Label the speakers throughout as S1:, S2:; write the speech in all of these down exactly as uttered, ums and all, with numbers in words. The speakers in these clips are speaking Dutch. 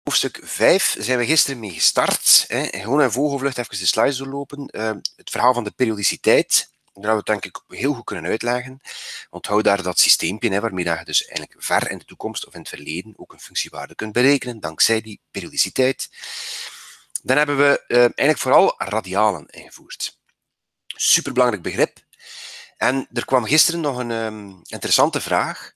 S1: hoofdstuk vijf zijn we gisteren mee gestart. Hè. Gewoon in vogelvlucht even de slides doorlopen. Uh, het verhaal van de periodiciteit. Daar hebben we het denk ik heel goed kunnen uitleggen. Onthoud daar dat systeempje, hè, waarmee je dus eigenlijk ver in de toekomst of in het verleden ook een functiewaarde kunt berekenen, dankzij die periodiciteit. Dan hebben we uh, eigenlijk vooral radialen ingevoerd. Superbelangrijk begrip. En er kwam gisteren nog een um, interessante vraag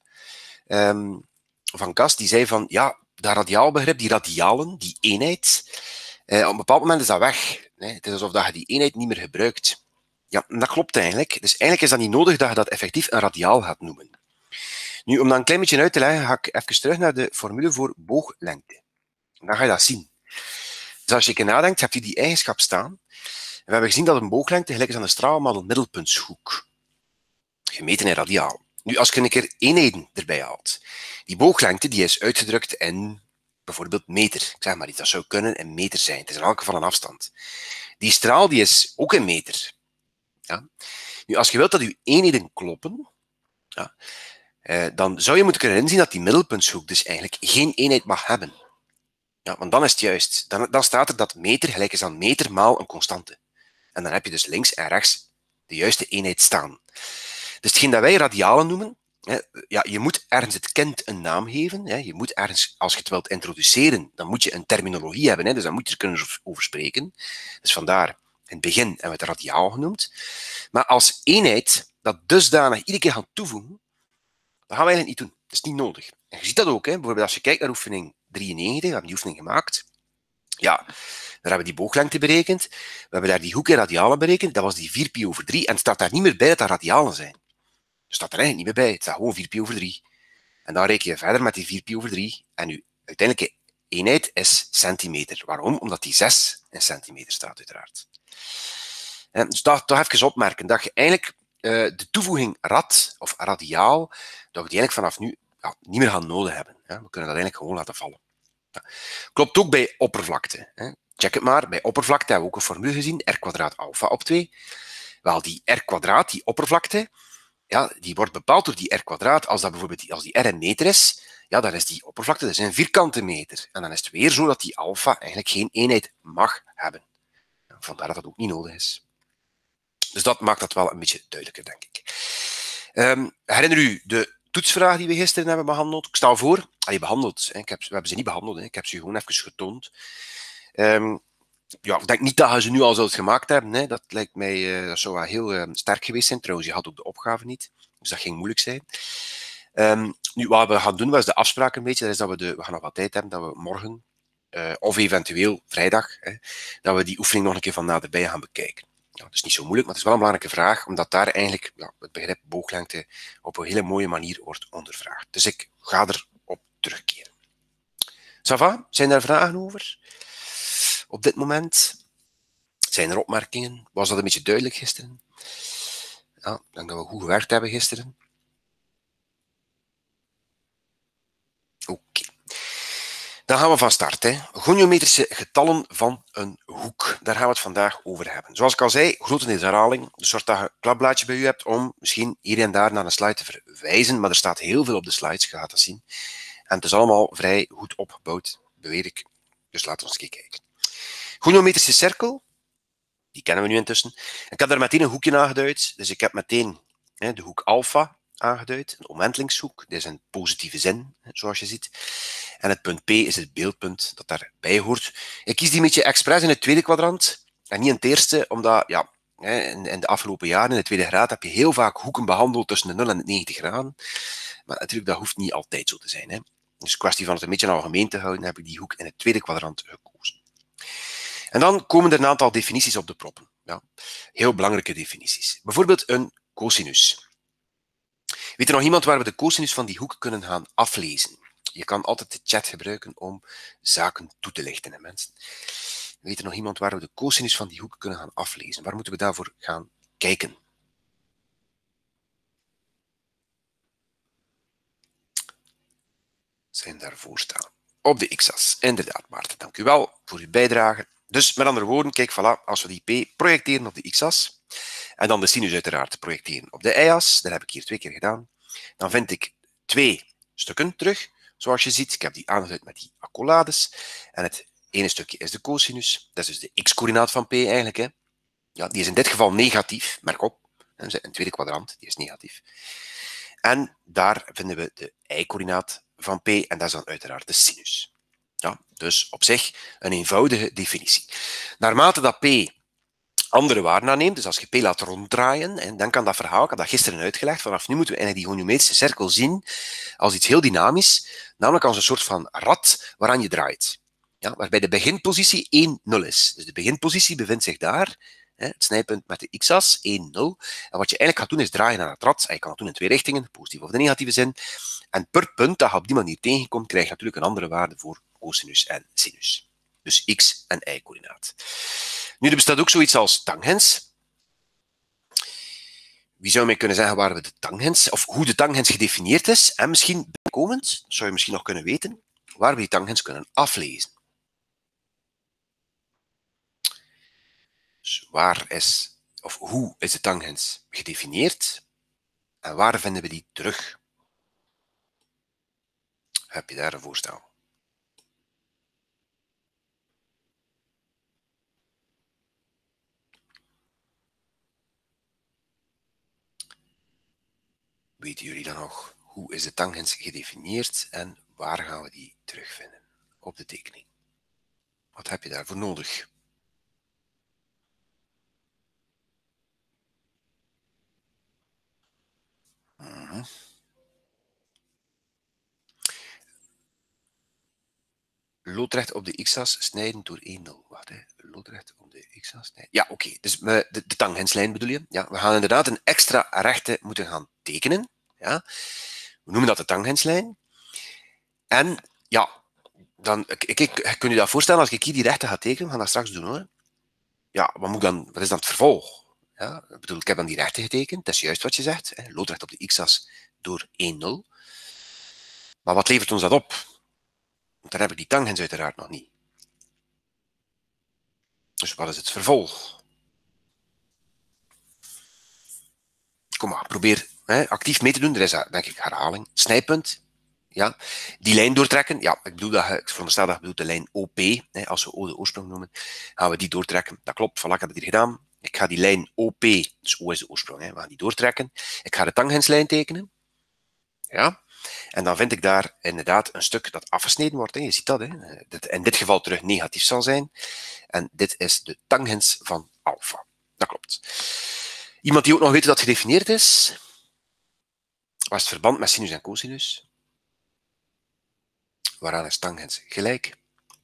S1: um, van Kas, die zei van, ja, dat radiaalbegrip, die radialen, die eenheid, uh, op een bepaald moment is dat weg. Hè. Het is alsof je die eenheid niet meer gebruikt. Ja, dat klopt eigenlijk. Dus eigenlijk is dat niet nodig dat je dat effectief een radiaal gaat noemen. Nu, om dat een klein beetje uit te leggen, ga ik even terug naar de formule voor booglengte. Dan ga je dat zien. Dus als je een nadenkt, heb je die eigenschap staan. En we hebben gezien dat een booglengte gelijk is aan de straalmodel middelpuntshoek. Gemeten in radiaal. Nu, als je een keer eenheden erbij haalt, die booglengte die is uitgedrukt in bijvoorbeeld meter. Ik zeg maar iets, dat zou kunnen in meter zijn. Het is in elk geval een afstand. Die straal die is ook in meter. Ja. Nu, als je wilt dat je eenheden kloppen, ja, eh, dan zou je moeten kunnen inzien dat die middelpuntshoek dus eigenlijk geen eenheid mag hebben. Ja, want dan is het juist. Dan, dan staat er dat meter gelijk is aan meter maal een constante. En dan heb je dus links en rechts de juiste eenheid staan. Dus hetgeen dat wij radialen noemen, hè, ja, je moet ergens het kind een naam geven. Hè, je moet ergens, als je het wilt introduceren, dan moet je een terminologie hebben. Hè, dus dan moet je er kunnen over spreken. Dus vandaar, in het begin hebben we het radiaal genoemd. Maar als eenheid dat dusdanig iedere keer gaan toevoegen, dat gaan we eigenlijk niet doen. Dat is niet nodig. En je ziet dat ook. Hè, bijvoorbeeld als je kijkt naar oefening drieënnegentig, we hebben die oefening gemaakt. Ja, daar hebben we die booglengte berekend. We hebben daar die hoek in radialen berekend. Dat was die vier pi over drie. En het staat daar niet meer bij dat dat radialen zijn. Het staat er eigenlijk niet meer bij. Het staat gewoon vier pi over drie. En dan reken je verder met die vier pi over drie. En je uiteindelijke eenheid is centimeter. Waarom? Omdat die zes in centimeter staat, uiteraard. En dus dat toch even opmerken. Dat je eigenlijk uh, de toevoeging rad of radiaal, dat we die eigenlijk vanaf nu ja, niet meer gaan nodig hebben. Ja, we kunnen dat eigenlijk gewoon laten vallen. Ja. Klopt ook bij oppervlakte. Hè. Check het maar. Bij oppervlakte hebben we ook een formule gezien. R kwadraat alfa op twee. Wel, die R kwadraat, die oppervlakte, ja, die wordt bepaald door die R kwadraat. Als dat bijvoorbeeld als die R een meter is, ja, dan is die oppervlakte dus een vierkante meter. En dan is het weer zo dat die alfa eigenlijk geen eenheid mag hebben. Vandaar dat dat ook niet nodig is. Dus dat maakt dat wel een beetje duidelijker, denk ik. Um, herinner u de toetsvraag die we gisteren hebben behandeld? Ik stel voor, allee, behandeld, hè. Ik heb, we hebben ze niet behandeld, hè. Ik heb ze gewoon even getoond. Um, ja, ik denk niet dat je ze nu al zult gemaakt hebben. Hè. Dat lijkt mij, uh, dat zou wel heel uh, sterk geweest zijn. Trouwens, je had ook de opgave niet, dus dat ging moeilijk zijn. Um, nu, wat we gaan doen, was de afspraak een beetje, dat is dat we, de, we gaan nog wat tijd hebben, dat we morgen, uh, of eventueel vrijdag, hè, dat we die oefening nog een keer van naderbij gaan bekijken. Ja, dat is niet zo moeilijk, maar het is wel een belangrijke vraag, omdat daar eigenlijk ja, het begrip booglengte op een hele mooie manier wordt ondervraagd. Dus ik ga erop terugkeren. Ça va? Zijn er vragen over? Op dit moment? Zijn er opmerkingen? Was dat een beetje duidelijk gisteren? Ja, ik denk dat we goed gewerkt hebben gisteren. Oké. Okay. Dan gaan we van start. Hè. Goniometrische getallen van een hoek. Daar gaan we het vandaag over hebben. Zoals ik al zei, grotendeels herhaling. De soort dat je een klapblaadje bij u hebt om misschien hier en daar naar een slide te verwijzen. Maar er staat heel veel op de slides, je gaat dat zien. En het is allemaal vrij goed opgebouwd, beweer ik. Dus laten we eens kijken. Goniometrische cirkel, die kennen we nu intussen. Ik heb daar meteen een hoekje aangeduid. Dus ik heb meteen hè, de hoek alfa aangeduid, een omwentelingshoek. Dit is een positieve zin, zoals je ziet. En het punt P is het beeldpunt dat daarbij hoort. Ik kies die een beetje expres in het tweede kwadrant en niet in het eerste, omdat ja, in de afgelopen jaren in de tweede graad heb je heel vaak hoeken behandeld tussen de nul en de negentig graden. Maar natuurlijk, dat hoeft niet altijd zo te zijn. Hè. Dus kwestie van het een beetje algemeen te houden, heb ik die hoek in het tweede kwadrant gekozen. En dan komen er een aantal definities op de proppen. Ja. Heel belangrijke definities. Bijvoorbeeld een cosinus. Weet er nog iemand waar we de cosinus van die hoek kunnen gaan aflezen? Je kan altijd de chat gebruiken om zaken toe te lichten, hè, mensen. Weet er nog iemand waar we de cosinus van die hoek kunnen gaan aflezen? Waar moeten we daarvoor gaan kijken? Zijn daarvoor staan. Op de x-as. Inderdaad, Maarten. Dank u wel voor uw bijdrage. Dus met andere woorden, kijk, voilà, als we die p projecteren op de x-as, en dan de sinus uiteraard projecteren op de y-as, dat heb ik hier twee keer gedaan, dan vind ik twee stukken terug, zoals je ziet. Ik heb die aangeduid met die accolades. En het ene stukje is de cosinus. Dat is dus de x-coördinaat van P eigenlijk. Hè. Ja, die is in dit geval negatief. Merk op. Een tweede kwadrant, die is negatief. En daar vinden we de y-coördinaat van P. En dat is dan uiteraard de sinus. Ja, dus op zich een eenvoudige definitie. Naarmate dat P andere waarden aanneemt, dus als je P laat ronddraaien, en dan kan dat verhaal, ik had dat gisteren uitgelegd, vanaf nu moeten we eigenlijk die goniometrische cirkel zien als iets heel dynamisch, namelijk als een soort van rad waaraan je draait. Ja, waarbij de beginpositie één nul is. Dus de beginpositie bevindt zich daar, hè, het snijpunt met de x-as, één nul. En wat je eigenlijk gaat doen is draaien aan het rad. En je kan dat doen in twee richtingen, positief of de negatieve zin. En per punt dat je op die manier tegenkomt, krijg je natuurlijk een andere waarde voor cosinus en sinus. Dus x- en y-coördinaat. Nu, er bestaat ook zoiets als tangens. Wie zou mij kunnen zeggen waar we de tangens, of hoe de tangens gedefinieerd is? En misschien bijkomend, zou je misschien nog kunnen weten, waar we die tangens kunnen aflezen. Dus waar is, of hoe is de tangens gedefinieerd? En waar vinden we die terug? Heb je daar een voorstel? Weten jullie dan nog, hoe is de tangens gedefinieerd en waar gaan we die terugvinden op de tekening? Wat heb je daarvoor nodig? Mm-hmm. Loodrecht op de x-as snijden door één nul. Wacht, hè. Loodrecht op de x-as snijden. Ja, oké. Okay. Dus de, de tangenslijn bedoel je? Ja, we gaan inderdaad een extra rechte moeten gaan tekenen. Ja. We noemen dat de tangenslijn. En ja, dan, ik, ik, kun je dat voorstellen als ik hier die rechte ga tekenen? We gaan dat straks doen hoor. Ja, wat, moet dan, wat is dan het vervolg? Ja, ik bedoel, ik heb dan die rechte getekend. Dat is juist wat je zegt. Hè. Loodrecht op de x-as door één nul. Maar wat levert ons dat op? Want dan heb ik die tangens uiteraard nog niet. Dus wat is het vervolg? Kom maar, probeer hè, actief mee te doen. Er is, denk ik, herhaling. Snijpunt. Ja. Die lijn doortrekken. Ja, ik bedoel dat, ik veronderstel dat je bedoelt de lijn O P. Hè, als we O de oorsprong noemen, gaan we die doortrekken. Dat klopt, voilà, ik heb het hier gedaan. Ik ga die lijn O P, dus O is de oorsprong, hè, we gaan die doortrekken. Ik ga de tangenslijn tekenen. Ja. En dan vind ik daar inderdaad een stuk dat afgesneden wordt. Hè. Je ziet dat. Hè. Dat in dit geval terug negatief zal zijn. En dit is de tangens van alpha. Dat klopt. Iemand die ook nog weet hoe dat gedefinieerd is? Wat is het verband met sinus en cosinus? Waaraan is tangens gelijk?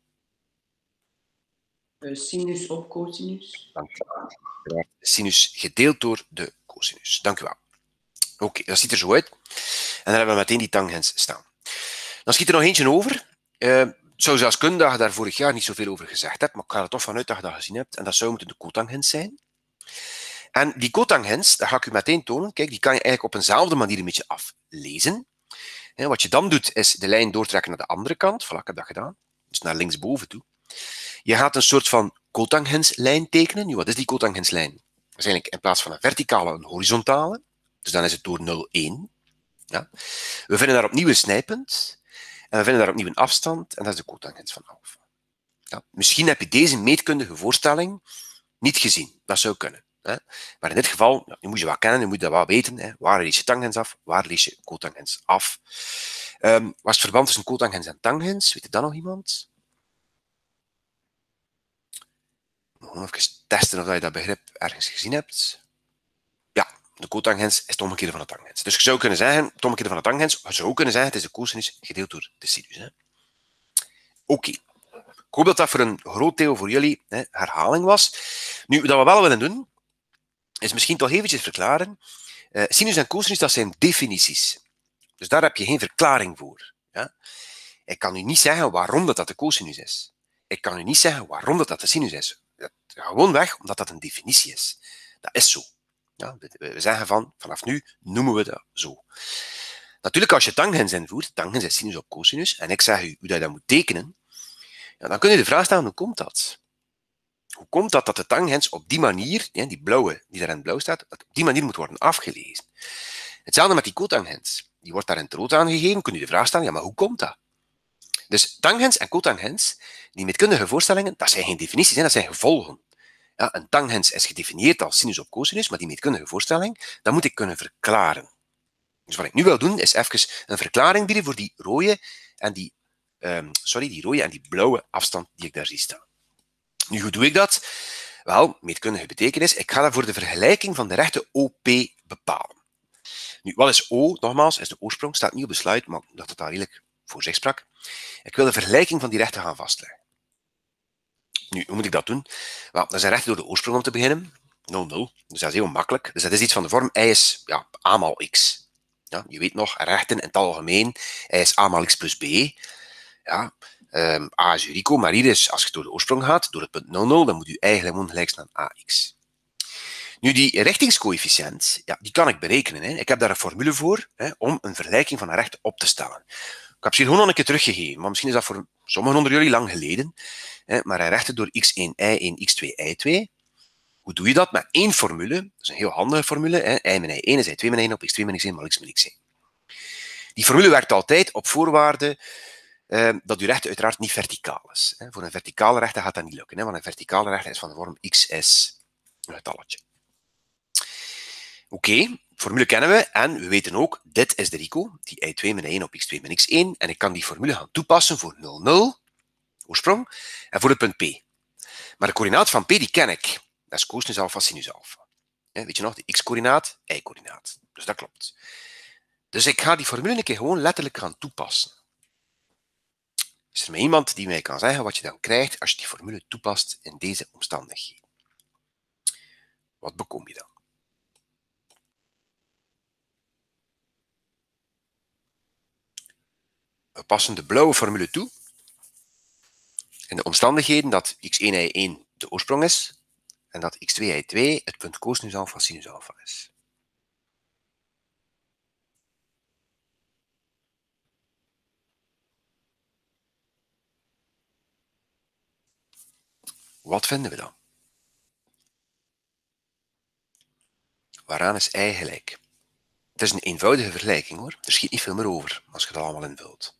S2: Uh, sinus op cosinus.
S1: Dank u wel. Sinus gedeeld door de cosinus. Dank u wel. Oké, okay, dat ziet er zo uit. En dan hebben we meteen die tangens staan. Dan schiet er nog eentje over. Uh, het zou zelfs kunnen dat je daar vorig jaar niet zoveel over gezegd hebt, maar ik ga er toch vanuit dat je dat gezien hebt. En dat zou moeten de cotangens zijn. En die cotangens, dat ga ik u meteen tonen. Kijk, die kan je eigenlijk op eenzelfde manier een beetje aflezen. En wat je dan doet, is de lijn doortrekken naar de andere kant. Voilà, ik heb dat gedaan. Dus naar linksboven toe. Je gaat een soort van cotangenslijn tekenen. Nu, wat is die cotangenslijn? Dat is eigenlijk in plaats van een verticale, een horizontale. Dus dan is het door nul, één. Ja. We vinden daar opnieuw een snijpunt. En we vinden daar opnieuw een afstand. En dat is de cotangens van alpha. Ja. Misschien heb je deze meetkundige voorstelling niet gezien. Dat zou kunnen. Hè. Maar in dit geval, ja, nu moet je wat kennen, je moet dat wel weten. Hè. Waar lees je tangens af? Waar lees je cotangens af? Um, wat is het verband tussen cotangens en tangens? Weet dat nog iemand? Gewoon even testen of je dat begrip ergens gezien hebt. Ja, de cotangens is het omgekeerde van de tangens. Dus je zou kunnen zeggen, het omgekeerde van de tangens, je zou kunnen zeggen, het is de cosinus gedeeld door de sinus. Oké. Okay. Ik hoop dat dat voor een groot deel voor jullie hè, herhaling was. Nu, wat we wel willen doen, is misschien toch eventjes verklaren. Uh, sinus en cosinus, dat zijn definities. Dus daar heb je geen verklaring voor. Ja? Ik kan u niet zeggen waarom dat, dat de cosinus is. Ik kan u niet zeggen waarom dat, dat de sinus is. Dat, gewoon weg, omdat dat een definitie is. Dat is zo. Ja, we zeggen van, vanaf nu noemen we dat zo. Natuurlijk, als je tangens invoert, tangens is sinus op cosinus, en ik zeg u hoe je dat moet tekenen, ja, dan kun je de vraag stellen, hoe komt dat? Hoe komt dat dat de tangens op die manier, die blauwe die daar in het blauw staat, dat op die manier moet worden afgelezen? Hetzelfde met die cotangens. Die wordt daar in het rood aangegeven. Kun je de vraag stellen, ja, maar hoe komt dat? Dus tangens en cotangens, die meetkundige voorstellingen, dat zijn geen definities, hè, dat zijn gevolgen. Ja, een tangens is gedefinieerd als sinus op cosinus, maar die meetkundige voorstelling, dat moet ik kunnen verklaren. Dus wat ik nu wil doen, is even een verklaring bieden voor die rode en die, um, sorry, die rode en die blauwe afstand die ik daar zie staan. Nu, hoe doe ik dat? Wel, meetkundige betekenis, ik ga daarvoor de vergelijking van de rechten O P bepalen. Nu, wat is O? Nogmaals, is de oorsprong, staat niet op de slide, maar ik dacht dat dat redelijk voor zich sprak. Ik wil de vergelijking van die rechten gaan vastleggen. Nu, hoe moet ik dat doen? Wel, dat zijn rechten door de oorsprong om te beginnen. nul, nul. Dus dat is heel makkelijk. Dus dat is iets van de vorm y is ja, a maal x. Ja, je weet nog, rechten in het algemeen, y is a maal x plus b. Ja, um, a is Rico, maar hier is, als je door de oorsprong gaat, door het punt nul, nul, dan moet je eigenlijk gewoon gelijk staan aan ax. Nu, die richtingscoëfficiënt, ja, die kan ik berekenen. Hè. Ik heb daar een formule voor, hè, om een vergelijking van een recht op te stellen. Ik heb ze hier gewoon nog een keer teruggegeven, maar misschien is dat voor sommigen onder jullie lang geleden. Hè, maar een rechten door x één, y één, x twee, y twee. Hoe doe je dat? Met één formule. Dat is een heel handige formule. Hè. Y min y één is y twee min y één op x twee min x één maal x min x één. Die formule werkt altijd op voorwaarde uh, dat uw recht uiteraard niet verticaal is. Hè. Voor een verticale rechte gaat dat niet lukken, hè, want een verticale rechte is van de vorm x is een getalletje. Oké, okay, de formule kennen we en we weten ook, dit is de Rico, die y twee min y één op x twee min x één, en ik kan die formule gaan toepassen voor nul, nul, oorsprong, en voor het punt P. Maar de coördinaat van P die ken ik. Dat is cosinus alpha, sinus alpha. Ja, weet je nog, de x-coördinaat, y-coördinaat. Dus dat klopt. Dus ik ga die formule een keer gewoon letterlijk gaan toepassen. Is er maar iemand die mij kan zeggen wat je dan krijgt als je die formule toepast in deze omstandigheden? Wat bekom je dan? We passen de blauwe formule toe in de omstandigheden dat x één, y één de oorsprong is en dat x twee, y twee het punt cosinus alpha, sinus alpha is. Wat vinden we dan? Waaraan is y gelijk? Het is een eenvoudige vergelijking hoor. Er schiet niet veel meer over als je het allemaal invult.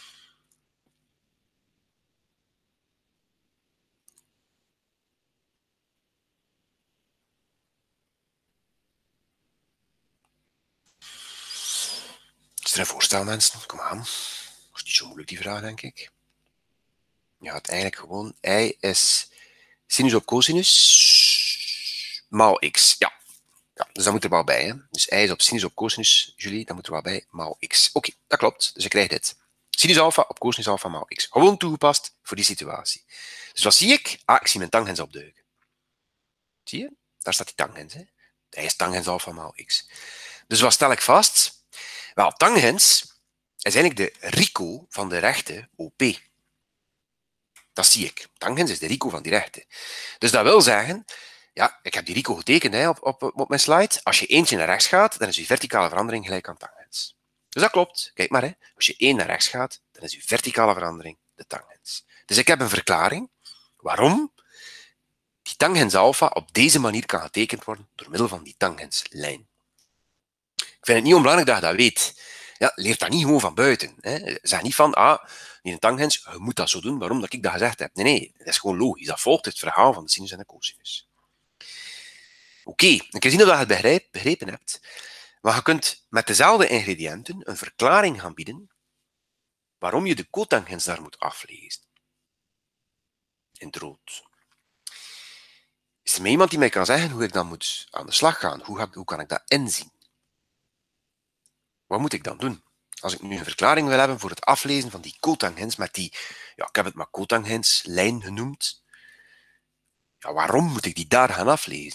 S1: Is er een voorstel, mensen? Kom aan. Dat is niet zo moeilijk, die vraag, denk ik. Je gaat eigenlijk gewoon... y is sinus op cosinus maal x. Ja. Ja, dus dat moet er wel bij. Hè? Dus y is op sinus op cosinus, Julie, dat moet er wel bij, maal x. Oké, okay, dat klopt. Dus ik krijg dit. Sinus alpha op cosinus alpha maal x. Gewoon toegepast voor die situatie. Dus wat zie ik? Ah, ik zie mijn tangens opduiken. Zie je? Daar staat die tangens. Hè? Y is tangens alpha maal x. Dus wat stel ik vast? Wel, tangens is eigenlijk de Rico van de rechte O P. Dat zie ik. Tangens is de Rico van die rechte. Dus dat wil zeggen, ja, ik heb die Rico getekend hè, op, op, op mijn slide. Als je eentje naar rechts gaat, dan is je verticale verandering gelijk aan tangens. Dus dat klopt. Kijk maar, hè. Als je één naar rechts gaat, dan is je verticale verandering de tangens. Dus ik heb een verklaring waarom die tangens alpha op deze manier kan getekend worden door middel van die tangenslijn. Ik vind het niet onbelangrijk dat je dat weet. Ja, leer dat niet gewoon van buiten. Hè. Zeg niet van, ah, in een tangens, je moet dat zo doen, waarom dat ik dat gezegd heb. Nee, nee, dat is gewoon logisch. Dat volgt het verhaal van de sinus en de cosinus. Oké, okay, ik kan zien of je het begrijp, begrepen hebt. Maar je kunt met dezelfde ingrediënten een verklaring gaan bieden waarom je de cotangens daar moet aflezen. In het rood. Is er maar iemand die mij kan zeggen hoe ik dan moet aan de slag gaan? Hoe, ga ik, hoe kan ik dat inzien? Wat moet ik dan doen? Als ik nu een verklaring wil hebben voor het aflezen van die cotangens met die, ja, ik heb het maar cotangenslijn genoemd. Ja, waarom moet ik die daar gaan aflezen?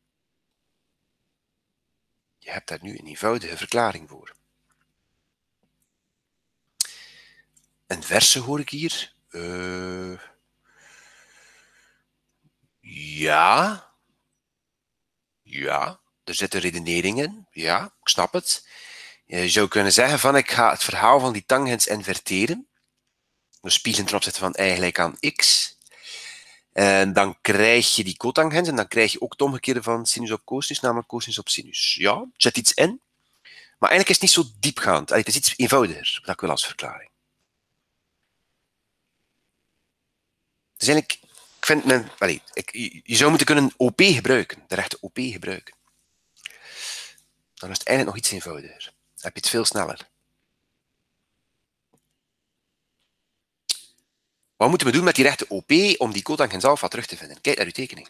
S1: Je hebt daar nu een eenvoudige verklaring voor. Een verse hoor ik hier. Uh, ja. Ja, er zitten redeneringen in. Ja, ik snap het. Je zou kunnen zeggen van ik ga het verhaal van die tangens inverteren. Dus spiegelen ten opzichte van y gelijk aan x. En dan krijg je die cotangens en dan krijg je ook het omgekeerde van sinus op cosinus, namelijk cosinus op sinus. Ja, er zit iets in. Maar eigenlijk is het niet zo diepgaand. Het is iets eenvoudiger, dat ik wil als verklaring. Dus eigenlijk, ik vind men, allez, ik, je, je zou moeten kunnen O P gebruiken, de rechte O P gebruiken. Dan is het eigenlijk nog iets eenvoudiger. Dan heb je het veel sneller. Wat moeten we doen met die rechte O P om die cotangens alpha terug te vinden? Kijk naar uw tekening.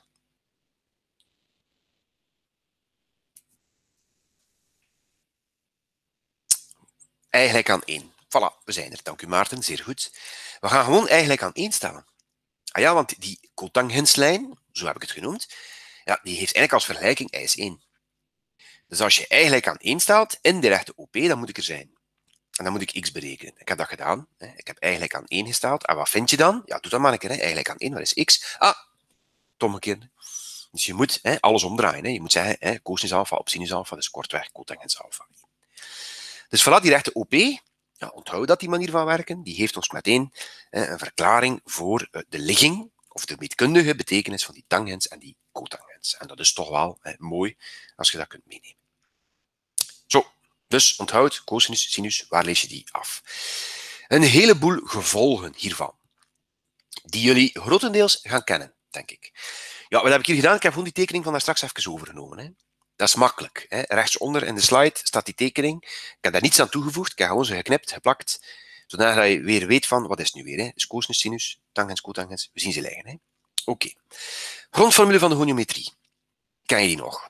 S1: Eigenlijk aan één. Voilà, we zijn er. Dank u Maarten, zeer goed. We gaan gewoon eigenlijk aan één stellen. Ah ja, want die cotangenslijn, zo heb ik het genoemd, ja, die heeft eigenlijk als vergelijking y is één. Dus als je eigenlijk aan één stelt in de rechte O P, dan moet ik er zijn. En dan moet ik x berekenen. Ik heb dat gedaan. Ik heb eigenlijk aan één gesteld. En wat vind je dan? Ja, doe dat maar een keer. Eigenlijk aan één, wat is x? Ah, het omgekeerde. Dus je moet hè, alles omdraaien. Hè. Je moet zeggen hè, cosinus alpha op sinus alpha, dus kortweg cotangens alpha. Dus voilà, die rechte O P, ja, onthoud dat die manier van werken, die geeft ons meteen hè, een verklaring voor de ligging of de meetkundige betekenis van die tangens en die cotangens. En dat is toch wel hè, mooi als je dat kunt meenemen. Zo, dus onthoud cosinus, sinus, waar lees je die af? Een heleboel gevolgen hiervan, die jullie grotendeels gaan kennen, denk ik. Ja, wat heb ik hier gedaan? Ik heb gewoon die tekening van daar straks even overgenomen. Hè. Dat is makkelijk. Hè. Rechtsonder in de slide staat die tekening. Ik heb daar niets aan toegevoegd. Ik heb gewoon zo geknipt, geplakt. Zodat je weer weet van, wat is het nu weer? Hè? Dus cosinus, sinus, tangens, cotangens. We zien ze liggen. Oké. Okay. Grondformule van de goniometrie. Ken je die nog?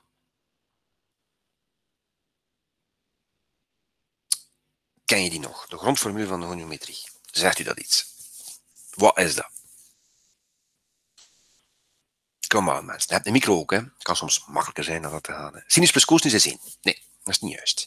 S1: Ken je die nog? De grondformule van de goniometrie. Zegt u dat iets? Wat is dat? Kom aan, mensen. Je hebt een micro ook, hè. Het kan soms makkelijker zijn dan dat te gaan. Hè. Sinus plus cosinus is één. Nee, dat is niet juist.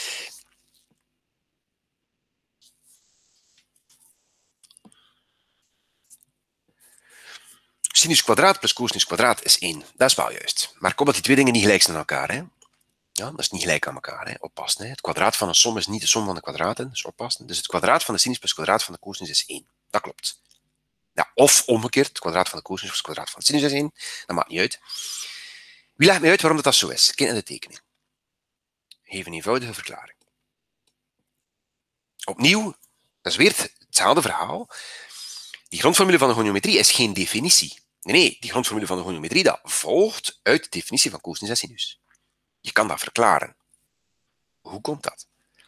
S1: Sinus kwadraat plus cosinus kwadraat is één. Dat is wel juist. Maar kom dat die twee dingen niet gelijk zijn aan elkaar. Hè. Ja, dat is niet gelijk aan elkaar. Hè. Oppassen. Hè. Het kwadraat van een som is niet de som van de kwadraten. Dus oppassen. Dus het kwadraat van de sinus plus het kwadraat van de cosinus is één. Dat klopt. Ja, of omgekeerd. Het kwadraat van de cosinus plus het kwadraat van de sinus is één. Dat maakt niet uit. Wie legt mij uit waarom dat zo is? Kijk naar de tekening. Geef een eenvoudige verklaring. Opnieuw, dat is weer hetzelfde verhaal. Die grondformule van de goniometrie is geen definitie. Nee, nee, die grondformule van de goniometrie dat volgt uit de definitie van cosinus en sinus. Je kan dat verklaren. Hoe komt dat?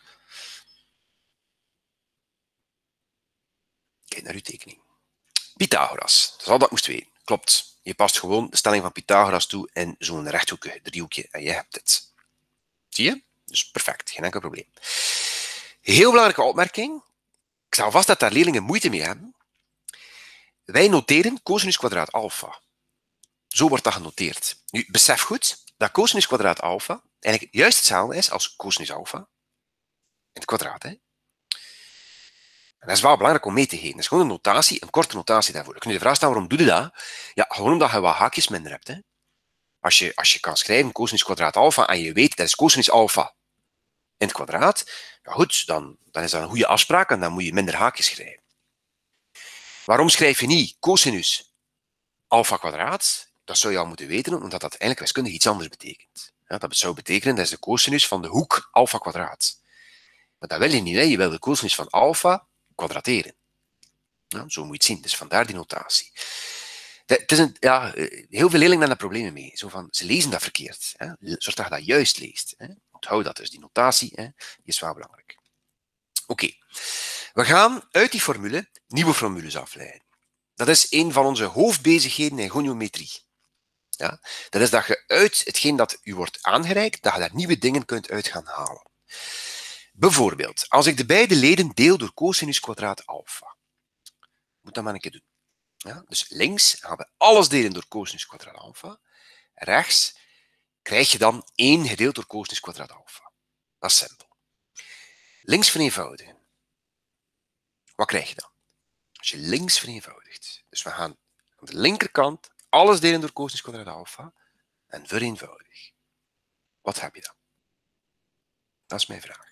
S1: Kijk naar uw tekening. Pythagoras, dat is al dat moest weten. Klopt. Je past gewoon de stelling van Pythagoras toe in zo'n rechthoekig driehoekje en je hebt het. Zie je? Dus perfect, geen enkel probleem. Heel belangrijke opmerking. Ik stel vast dat daar leerlingen moeite mee hebben. Wij noteren cosinus kwadraat alpha. Zo wordt dat genoteerd. Nu, besef goed dat cosinus kwadraat alpha eigenlijk juist hetzelfde is als cosinus alpha in het kwadraat. Hè? En dat is wel belangrijk om mee te geven. Dat is gewoon een notatie, een korte notatie daarvoor. Dan kun je de vraag stellen, waarom doe je dat? Ja, gewoon omdat je wat haakjes minder hebt. Hè? Als, je, als je kan schrijven cosinus kwadraat alpha en je weet dat is cosinus alpha in het kwadraat, ja goed, dan, dan is dat een goede afspraak en dan moet je minder haakjes schrijven. Waarom schrijf je niet cosinus alpha kwadraat? Dat zou je al moeten weten, omdat dat eigenlijk wiskundig iets anders betekent. Ja, dat zou betekenen, dat is de cosinus van de hoek alpha kwadraat. Maar dat wil je niet, hè? Je wil de cosinus van alpha kwadrateren. Ja, zo moet je het zien, dus vandaar die notatie. Het is een, ja, heel veel leerlingen hebben daar problemen mee. Zo van, ze lezen dat verkeerd. Hè? Zorg dat je dat juist leest. Hè? Onthoud dat dus, die notatie hè? Die is wel belangrijk. Oké, okay. We gaan uit die formule nieuwe formules afleiden. Dat is een van onze hoofdbezigheden in goniometrie. Ja? Dat is dat je uit hetgeen dat u wordt aangereikt, dat je daar nieuwe dingen kunt uit gaan halen. Bijvoorbeeld, als ik de beide leden deel door cosinus kwadraat alpha. Moet dat maar een keer doen. Ja? Dus links gaan we alles delen door cosinus kwadraat alpha. Rechts krijg je dan één gedeeld door cosinus kwadraat alpha. Dat is simpel. Links vereenvoudigen. Wat krijg je dan? Als je links vereenvoudigt. Dus we gaan aan de linkerkant alles delen door cosinus kwadraat alpha en vereenvoudig. Wat heb je dan? Dat is mijn vraag.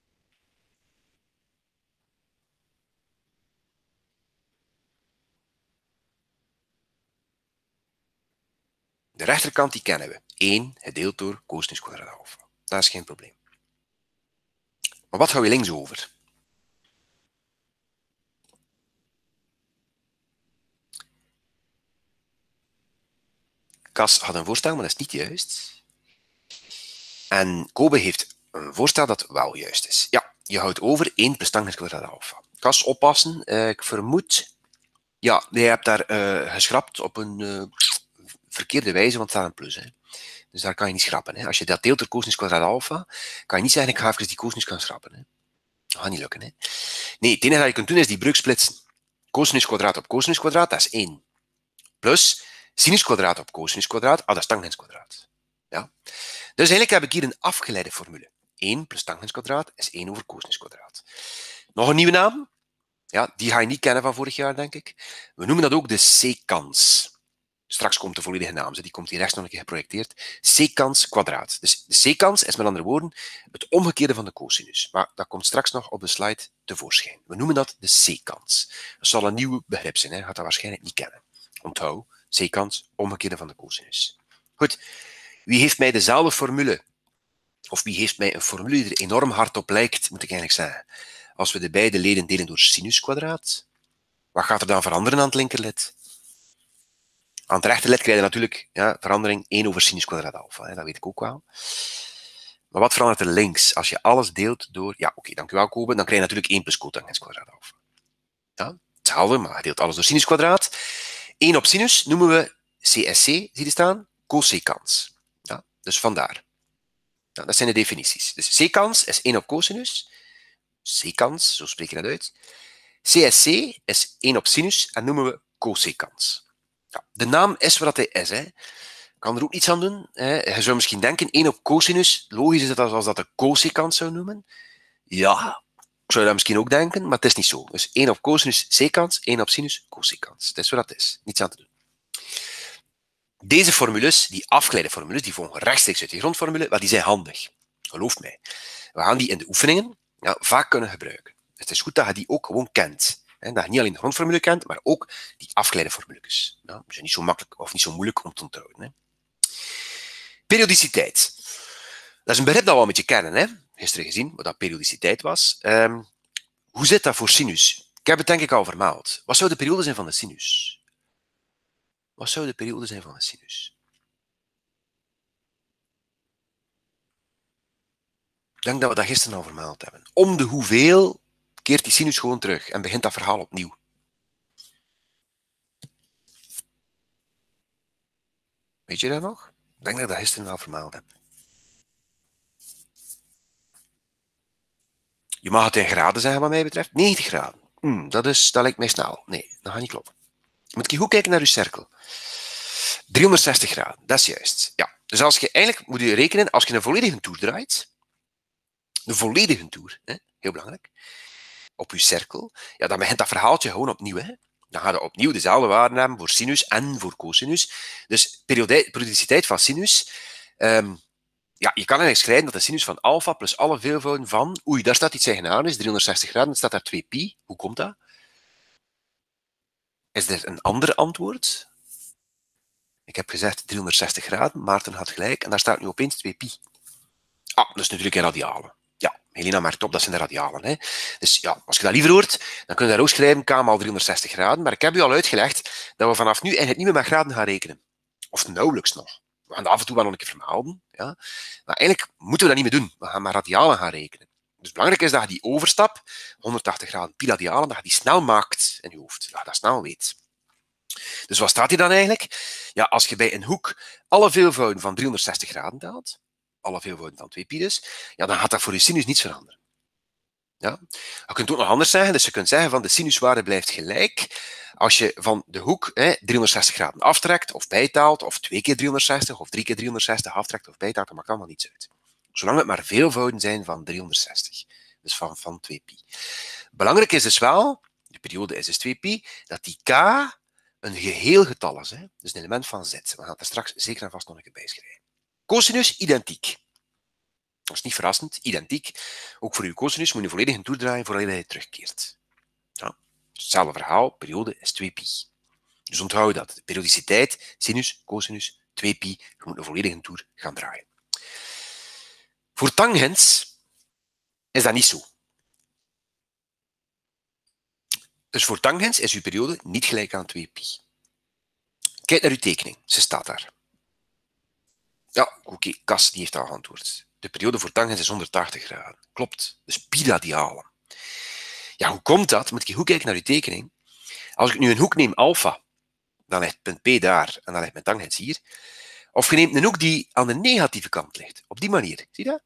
S1: De rechterkant die kennen we. één gedeeld door cosinus kwadraat alpha. Dat is geen probleem. Maar wat hou je links over? Cas had een voorstel, maar dat is niet juist. En Kobe heeft een voorstel dat wel juist is. Ja, je houdt over één plus tangent kwadraat alpha. Cas, oppassen. Uh, ik vermoed... Ja, je hebt daar uh, geschrapt op een uh, verkeerde wijze, want het staat een plus. Hè. Dus daar kan je niet schrappen. Hè. Als je dat deelt door cosinus kwadraat alpha, kan je niet zeggen, ik ga even die cosinus gaan schrappen. Hè. Dat gaat niet lukken. Hè. Nee, het enige dat je kunt doen, is die brug splitsen. Cosinus kwadraat op cosinus kwadraat, dat is één. Plus sinus kwadraat op cosinus kwadraat, ah, dat is tangents kwadraat. Ja. Dus eigenlijk heb ik hier een afgeleide formule. één plus tangents kwadraat is één over cosinus kwadraat. Nog een nieuwe naam. Ja, die ga je niet kennen van vorig jaar, denk ik. We noemen dat ook de secans. Straks komt de volledige naam, die komt hier rechts nog een keer geprojecteerd. Secans kwadraat. Dus de secans is met andere woorden het omgekeerde van de cosinus. Maar dat komt straks nog op de slide tevoorschijn. We noemen dat de secans. Dat zal een nieuw begrip zijn, hè. Je gaat dat waarschijnlijk niet kennen. Onthoud, secans, omgekeerde van de cosinus. Goed, wie heeft mij dezelfde formule, of wie heeft mij een formule die er enorm hard op lijkt, moet ik eigenlijk zeggen. Als we de beide leden delen door sinus kwadraat, wat gaat er dan veranderen aan het linkerlid? Aan het rechterlid krijg je natuurlijk ja, verandering één over sinus kwadraat alpha. Hè, dat weet ik ook wel. Maar wat verandert er links? Als je alles deelt door... Ja, oké, okay, dankjewel Kobe. Dan krijg je natuurlijk één plus cotangens kwadraat alpha. Ja, hetzelfde, maar je deelt alles door sinus kwadraat. één op sinus noemen we C S C, zie je staan? Cosecans. Ja, dus vandaar. Ja, dat zijn de definities. Dus secans is één op cosinus. Secans, zo spreek je dat uit. C S C is één op sinus en noemen we cosecans. Ja, de naam is wat hij is. Hè. Ik kan er ook niets aan doen. Hè. Je zou misschien denken, één op cosinus, logisch is het als dat de cosecans zou noemen. Ja, ik zou dat misschien ook denken, maar het is niet zo. Dus één op cosinus secans, één op sinus cosecans. Dat is wat dat is. Niets aan te doen. Deze formules, die afgeleide formules, die volgen rechtstreeks uit die grondformule, maar die zijn handig. Geloof mij. We gaan die in de oefeningen ja, vaak kunnen gebruiken. Dus het is goed dat je die ook gewoon kent. Hè, dat je niet alleen de grondformule kent, maar ook die afgeleide formules. Ja, die zijn niet zo makkelijk of niet zo moeilijk om te onthouden. Hè. Periodiciteit. Dat is een begrip dat we al een beetje kennen. Hè. Gisteren gezien wat dat periodiciteit was. Um, hoe zit dat voor sinus? Ik heb het denk ik al vermeld. Wat zou de periode zijn van de sinus? Wat zou de periode zijn van de sinus? Ik denk dat we dat gisteren al vermeld hebben. Om de hoeveel keert die sinus gewoon terug en begint dat verhaal opnieuw. Weet je dat nog? Ik denk dat ik dat gisteren al vermeld heb. Je mag het in graden zeggen wat mij betreft. negentig graden. Hmm, dat, is, dat lijkt mij snel. Nee, dat gaat niet kloppen. Moet je goed kijken naar je cirkel. driehonderdzestig graden, dat is juist. Ja. Dus als je eigenlijk moet je rekenen, als je een volledige toer draait, een volledige toer, hè, heel belangrijk, op je cirkel, ja, dan begint dat verhaaltje gewoon opnieuw. Hè. Dan ga je opnieuw dezelfde waarden hebben voor sinus en voor cosinus. Dus periodiciteit van sinus, um, ja, je kan eigenlijk schrijven dat de sinus van alpha plus alle veelvouden van, oei, daar staat iets eigenaardigs, is driehonderdzestig graden, dan staat daar twee pi. Hoe komt dat? Is er een ander antwoord? Ik heb gezegd driehonderdzestig graden, Maarten had gelijk, en daar staat nu opeens twee pi. Ah, dat is natuurlijk in radialen. Ja, Helena merkt op, dat zijn de radialen. Hè. Dus ja, als je dat liever hoort, dan kun je daar ook schrijven k maal driehonderdzestig graden, maar ik heb u al uitgelegd dat we vanaf nu eigenlijk niet meer met graden gaan rekenen. Of nauwelijks nog. We gaan dat af en toe wel nog een keer vermelden. Ja. Maar eigenlijk moeten we dat niet meer doen. We gaan met radialen gaan rekenen. Dus belangrijk is dat je die overstap, honderdtachtig graden pi radialen, dat je die snel maakt in je hoofd. Dat je dat snel weet. Dus wat staat hier dan eigenlijk? Ja, als je bij een hoek alle veelvouden van driehonderdzestig graden telt, alle veelvouden van twee pi dus, ja, dan gaat dat voor je sinus niets veranderen. Ja? Je kunt het ook nog anders zeggen. Dus je kunt zeggen van de sinuswaarde blijft gelijk als je van de hoek hè, driehonderdzestig graden aftrekt of bijtaalt, of twee keer driehonderdzestig of drie keer driehonderdzestig aftrekt of bijtaalt, dat maakt allemaal niets uit. Zolang het maar veelvouden zijn van driehonderdzestig. Dus van, van twee pi. Belangrijk is dus wel, de periode is dus twee pi, dat die k een geheel getal is. Hè? Dus een element van z. We gaan het er straks zeker en vast nog een keer bijschrijven. Cosinus, identiek. Dat is niet verrassend, identiek. Ook voor uw cosinus moet je volledig een toer draaien voordat je terugkeert. Ja. Hetzelfde verhaal, periode is twee pi. Dus onthoud dat. De periodiciteit, sinus, cosinus, twee pi. Je moet een volledige toer gaan draaien. Voor tangens is dat niet zo. Dus voor tangens is uw periode niet gelijk aan twee pi. Kijk naar uw tekening, ze staat daar. Ja, oké, okay. Cas die heeft al geantwoord. De periode voor tangens is honderdtachtig graden. Klopt. Dus pi radialen. Ja, hoe komt dat? Moet ik goed kijken naar uw tekening. Als ik nu een hoek neem alpha, dan ligt punt P daar en dan ligt mijn tangens hier. Of je neemt een hoek die aan de negatieve kant ligt. Op die manier. Zie je dat?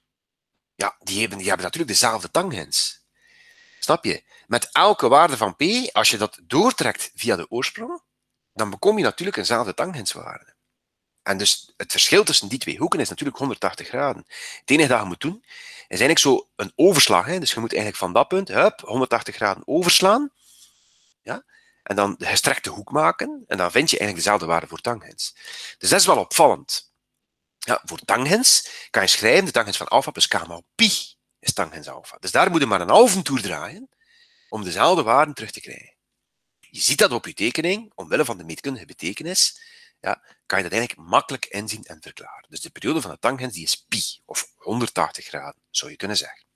S1: Ja, die hebben, die hebben natuurlijk dezelfde tangens. Snap je? Met elke waarde van P, als je dat doortrekt via de oorsprong, dan bekom je natuurlijk eenzelfde tangenswaarde. En dus het verschil tussen die twee hoeken is natuurlijk honderdtachtig graden. Het enige dat je moet doen, is eigenlijk zo een overslag. Hè? Dus je moet eigenlijk van dat punt, hup, honderdtachtig graden overslaan. Ja? En dan de gestrekte hoek maken. En dan vind je eigenlijk dezelfde waarde voor tangens. Dus dat is wel opvallend. Ja, voor tangens kan je schrijven de tangens van alpha plus k maal pi is tangens alpha. Dus daar moet je maar een halve toer draaien om dezelfde waarden terug te krijgen. Je ziet dat op je tekening, omwille van de meetkundige betekenis, ja, kan je dat eigenlijk makkelijk inzien en verklaren. Dus de periode van de tangens die is pi, of honderdtachtig graden, zou je kunnen zeggen.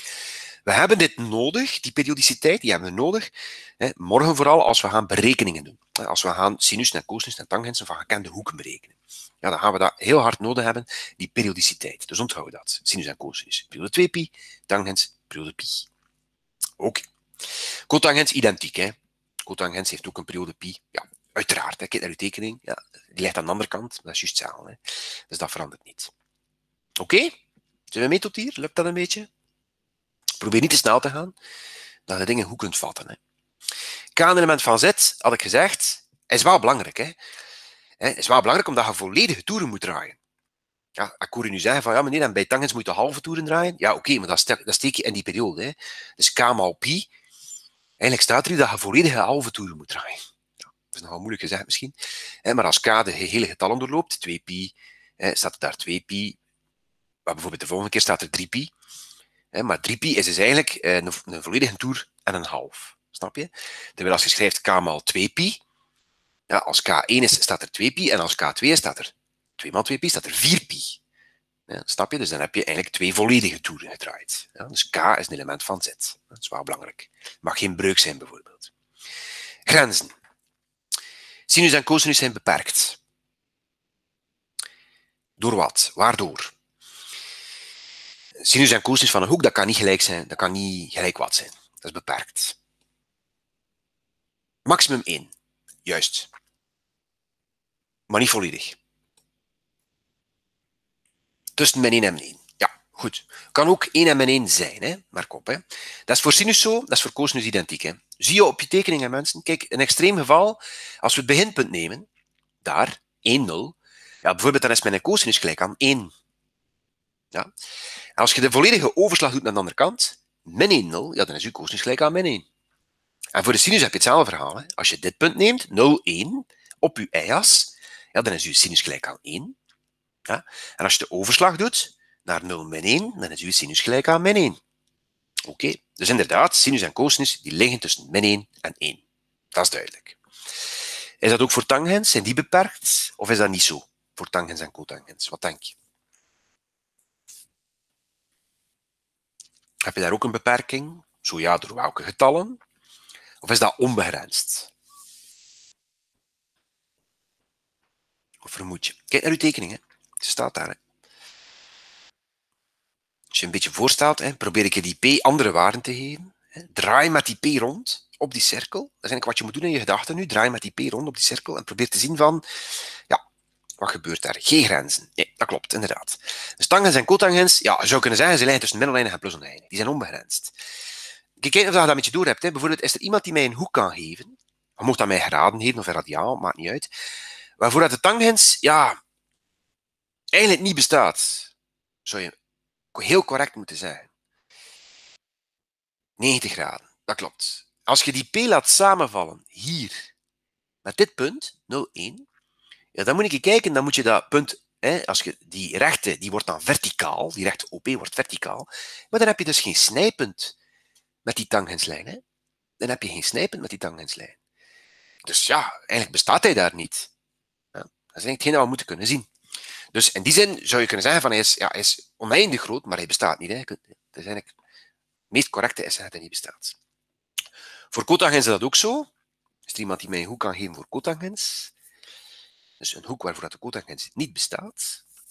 S1: We hebben dit nodig, die periodiciteit, die hebben we nodig, hè, morgen vooral als we gaan berekeningen doen. Als we gaan sinus en cosinus en tangensen van gekende hoeken berekenen. Ja, dan gaan we dat heel hard nodig hebben, die periodiciteit. Dus onthoud dat. Sinus en cosinus, periode twee pi, tangens, periode pi. Oké. Okay. Cotangens, identiek. Hè. Cotangens heeft ook een periode pi. Ja, uiteraard. Hè. Kijk naar uw tekening. Ja, die ligt aan de andere kant. Dat is juist hetzelfde. Hè. Dus dat verandert niet. Oké? Okay? Zijn we mee tot hier? Lukt dat een beetje? Probeer niet te snel te gaan, dat je dingen goed kunt vatten. Hè. K-element van Z, had ik gezegd, is wel belangrijk. Hè. Is wel belangrijk omdat je volledige toeren moet draaien. Ja, ik hoor je nu zeggen van, ja meneer, en bij tangens moet je halve toeren draaien. Ja, oké, okay, maar dat steek, dat steek je in die periode. Hè. Dus K maal pi, eigenlijk staat er hier dat je volledige halve toeren moet draaien. Ja, dat is nogal moeilijk gezegd misschien. Maar als K de gehele getallen doorloopt, twee pi, staat er daar twee pi. Maar bijvoorbeeld de volgende keer staat er drie pi. Maar drie pi is dus eigenlijk een, een volledige toer en een half. Snap je? Terwijl als je schrijft k maal twee pi, ja, als k één is, staat er twee pi. En als k twee is, staat er twee maal twee pi, staat er vier pi. Ja, snap je? Dus dan heb je eigenlijk twee volledige toeren gedraaid. Ja, dus k is een element van Z. Dat is wel belangrijk. Het mag geen breuk zijn, bijvoorbeeld. Grenzen. Sinus en cosinus zijn beperkt. Door wat? Waardoor? Sinus en cosinus van een hoek, dat kan niet gelijk zijn. Dat kan niet gelijk wat zijn. Dat is beperkt. Maximum één. Juist. Maar niet volledig. Tussen min één en min één. Ja, goed. Kan ook één en min één zijn, hè? Merk op. Hè? Dat is voor sinus zo, dat is voor cosinus identiek. Hè? Zie je op je tekeningen, mensen? Kijk, een extreem geval, als we het beginpunt nemen, daar, één, nul, ja, bijvoorbeeld dan is mijn cosinus gelijk aan één. Ja? En als je de volledige overslag doet naar de andere kant, min één, nul, ja, dan is je cosinus gelijk aan min één. En voor de sinus heb je hetzelfde verhaal. Hè? Als je dit punt neemt, nul, één, op je y-as, ja, dan is je sinus gelijk aan één. Ja? En als je de overslag doet naar nul min één, dan is je sinus gelijk aan min één. Oké, okay. Dus inderdaad, sinus en cosinus die liggen tussen min één en één. Dat is duidelijk. Is dat ook voor tangens? Zijn die beperkt? Of is dat niet zo voor tangens en cotangens? Wat denk je? Heb je daar ook een beperking? Zo ja, door welke getallen? Of is dat onbegrensd? Of vermoed je? Kijk naar uw tekening. Hè. Het staat daar. Hè. Als je een beetje voorstelt, hè, probeer ik je die p andere waarden te geven. Hè. Draai met die p rond op die cirkel. Dat is eigenlijk wat je moet doen in je gedachten nu. Draai met die p rond op die cirkel en probeer te zien van, ja, wat gebeurt daar? Geen grenzen. Nee, dat klopt, inderdaad. Dus tangens en cotangens, ja, je zou kunnen zeggen, ze liggen tussen middellijnen en plusonlijnen. Die zijn onbegrensd. Kijk of je dat een beetje door hebt. Hè. Bijvoorbeeld, is er iemand die mij een hoek kan geven? Je mocht dat mij graden geven of radiaal, maakt niet uit. Waarvoor dat de tangens, ja, eigenlijk niet bestaat. Zou je heel correct moeten zeggen. negentig graden, dat klopt. Als je die p laat samenvallen hier, met dit punt, nul, één, ja, dan moet je kijken, dan moet je dat punt, hè, als je die rechte, die wordt dan verticaal, die rechte O P wordt verticaal, maar dan heb je dus geen snijpunt met die tangenslijn. Hè. Dan heb je geen snijpunt met die tangenslijn. Dus ja, eigenlijk bestaat hij daar niet. Ja, dat is eigenlijk hetgeen dat we moeten kunnen zien. Dus in die zin zou je kunnen zeggen van hij is, ja, hij is oneindig groot, maar hij bestaat niet. Hè. Dat is eigenlijk het meest correcte is dat hij niet bestaat. Voor cotangens is dat ook zo. Is er iemand die mij een hoek kan geven voor cotangens? Dus een hoek waarvoor dat de cotangens niet bestaat.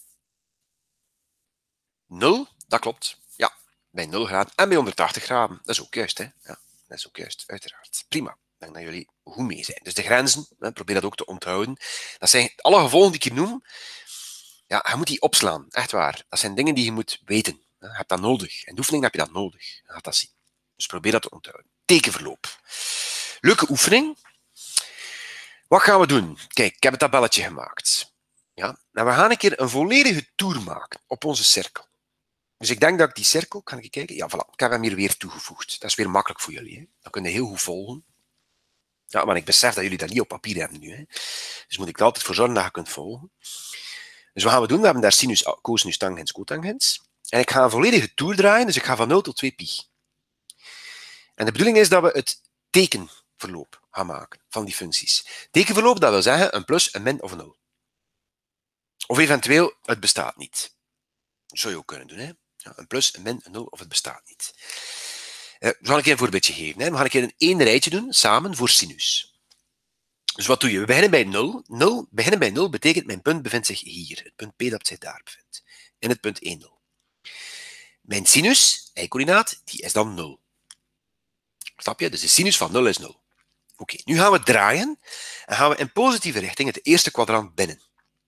S1: nul, dat klopt. Ja, bij nul graden en bij honderdtachtig graden. Dat is ook juist, hè. Ja, dat is ook juist, uiteraard. Prima. Ik denk dat jullie goed mee zijn. Dus de grenzen, hè, probeer dat ook te onthouden. Dat zijn alle gevolgen die ik hier noem. Ja, je moet die opslaan, echt waar. Dat zijn dingen die je moet weten. Je hebt dat nodig. In de oefening heb je dat nodig. Je gaat dat zien. Dus probeer dat te onthouden. Tekenverloop. Leuke oefening. Wat gaan we doen? Kijk, ik heb het tabelletje gemaakt. Ja? Nou, we gaan een keer een volledige toer maken op onze cirkel. Dus ik denk dat ik die cirkel, kan ik kijken? Ja, voilà. Ik heb hem hier weer toegevoegd. Dat is weer makkelijk voor jullie. Hè? Dan kun je heel goed volgen. Ja, maar ik besef dat jullie dat niet op papier hebben nu. Hè? Dus moet ik er altijd voor zorgen dat je kunt volgen. Dus wat gaan we doen? We hebben daar sinus, cosinus, tangents, cotangents. En ik ga een volledige toer draaien, dus ik ga van nul tot twee pi. En de bedoeling is dat we het tekenverloop gaan maken van die functies. Tekenverloop, dat wil zeggen een plus, een min of een nul. Of eventueel, het bestaat niet. Dat zou je ook kunnen doen. Hè? Ja, een plus, een min, een nul of het bestaat niet. Uh, we gaan een keer een voorbeeldje geven. Hè? We gaan een keer een één rijtje doen, samen voor sinus. Dus wat doe je? We beginnen bij nul. nul. Beginnen bij nul betekent mijn punt bevindt zich hier. Het punt P dat zich daar bevindt. In het punt één nul. Mijn sinus, y-coördinaat, die is dan nul. Snap je? Dus de sinus van nul is nul. Oké, okay, nu gaan we draaien en gaan we in positieve richting het eerste kwadrant binnen.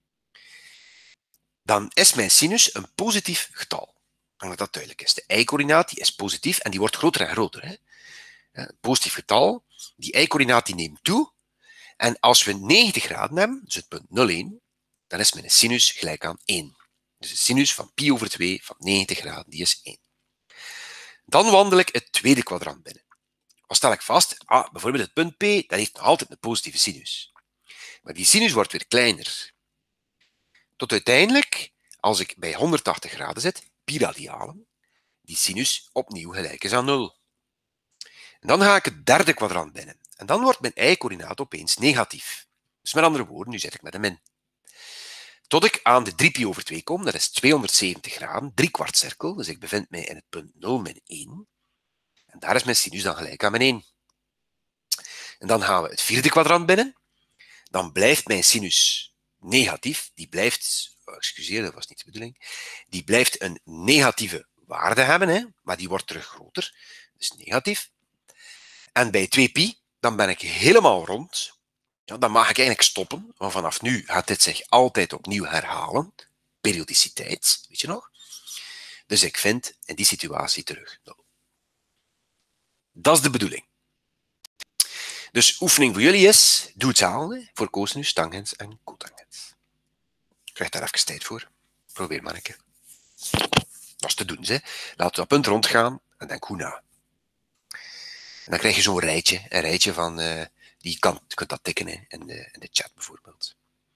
S1: Dan is mijn sinus een positief getal. Dat dat duidelijk is. De y-coördinaat die is positief en die wordt groter en groter. Hè? Een positief getal, die y-coördinaat die neemt toe. En als we negentig graden hebben, dus het punt nul komma één, dan is mijn sinus gelijk aan één. Dus de sinus van pi over twee van negentig graden, die is één. Dan wandel ik het tweede kwadrant binnen. Dan stel ik vast, ah, bijvoorbeeld het punt P, dat heeft nog altijd een positieve sinus. Maar die sinus wordt weer kleiner. Tot uiteindelijk, als ik bij honderdtachtig graden zit, pi radialen, die sinus opnieuw gelijk is aan nul. En dan ga ik het derde kwadrant binnen. En dan wordt mijn y-coördinaat opeens negatief. Dus met andere woorden, nu zit ik met een min. Tot ik aan de drie pi over twee kom, dat is tweehonderdzeventig graden, drie kwart cirkel, dus ik bevind mij in het punt nul min één. En daar is mijn sinus dan gelijk aan mijn één. En dan gaan we het vierde kwadrant binnen. Dan blijft mijn sinus negatief. Die blijft, oh, excuseer, dat was niet de bedoeling. Die blijft een negatieve waarde hebben, hè, maar die wordt terug groter. Dus negatief. En bij twee pi, dan ben ik helemaal rond. Ja, dan mag ik eigenlijk stoppen, want vanaf nu gaat dit zich altijd opnieuw herhalen. Periodiciteit, weet je nog? Dus ik vind in die situatie terug nul. Dat is de bedoeling. Dus oefening voor jullie is, doe hetzelfde voor cosinus, tangens en cotangents. Krijg daar even tijd voor. Probeer maar een keer. Dat is te doen, hè. Laat dat punt rondgaan en denk goed na. En dan krijg je zo'n rijtje, een rijtje van, uh, die kan, je kunt dat tikken hè, in, de, in de chat bijvoorbeeld.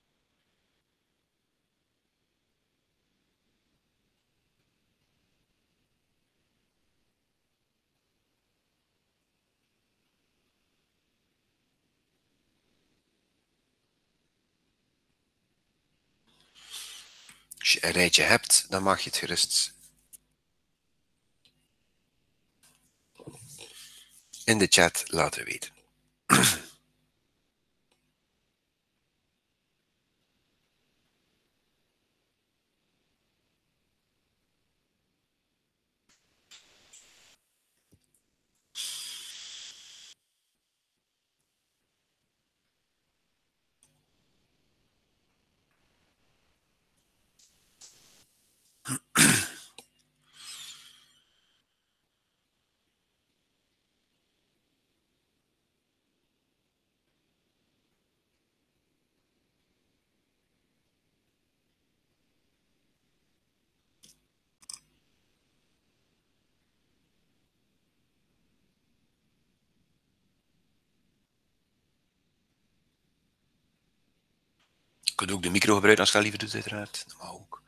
S1: Als je een rijtje hebt, dan mag je het gerust in de chat laten weten. Je kunt ook de micro gebruiken als je dat liever doet, uiteraard. Dat mag ook.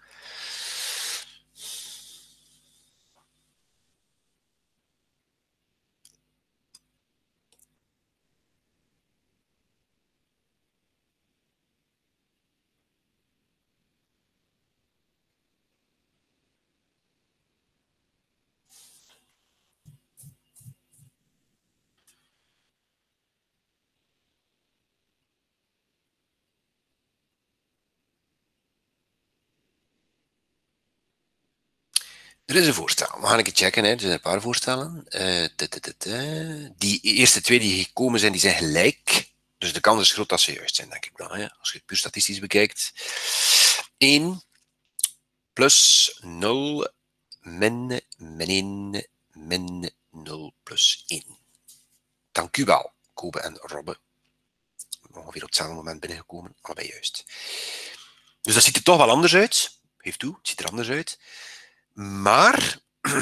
S1: Er is een voorstel. We gaan even checken. Hè. Er zijn een paar voorstellen. Uh, t -t -t -t. Die eerste twee die gekomen zijn, die zijn gelijk. Dus de kans is groot dat ze juist zijn, denk ik dan. Hè. Als je het puur statistisch bekijkt. één plus nul min min één min nul plus één. Dank u wel, Kobe en Robbe. Ongeveer op hetzelfde moment binnengekomen. Allebei juist. Dus dat ziet er toch wel anders uit. Geef toe, het ziet er anders uit. Maar,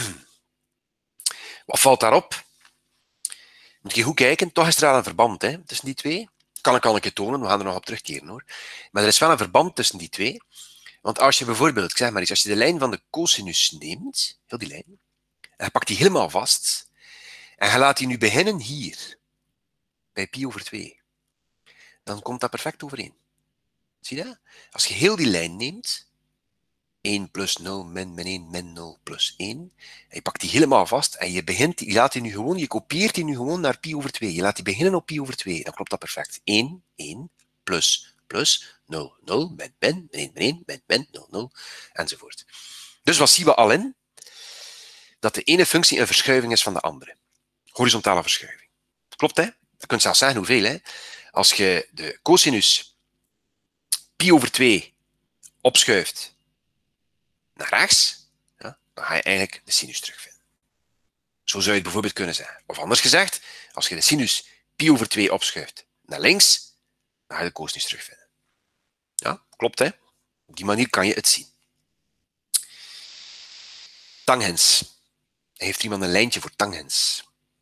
S1: wat valt daarop? Moet je goed kijken, toch is er wel een verband hè, tussen die twee. Kan ik al een keer tonen, we gaan er nog op terugkeren hoor. Maar er is wel een verband tussen die twee. Want als je bijvoorbeeld, ik zeg maar eens, als je de lijn van de cosinus neemt, heel die lijn, en je pakt die helemaal vast, en je laat die nu beginnen hier, bij pi over twee, dan komt dat perfect overeen. Zie je dat? Als je heel die lijn neemt, één plus nul min min één min nul plus één. En je pakt die helemaal vast en je begint, je laat die nu gewoon, je kopieert die nu gewoon naar pi over twee. Je laat die beginnen op pi over twee. Dan klopt dat perfect. één, één, plus, plus, nul, nul, min, min, min, min, min, min, nul, nul, enzovoort. Dus wat zien we al in? Dat de ene functie een verschuiving is van de andere. Horizontale verschuiving. Klopt, hè? Je kunt zelfs zeggen hoeveel, hè? Als je de cosinus pi over twee opschuift naar rechts, ja, dan ga je eigenlijk de sinus terugvinden. Zo zou je het bijvoorbeeld kunnen zeggen. Of anders gezegd, als je de sinus pi over twee opschuift naar links, dan ga je de cosinus terugvinden. Ja, klopt hè? Op die manier kan je het zien. Tangens. Heeft iemand een lijntje voor tangens?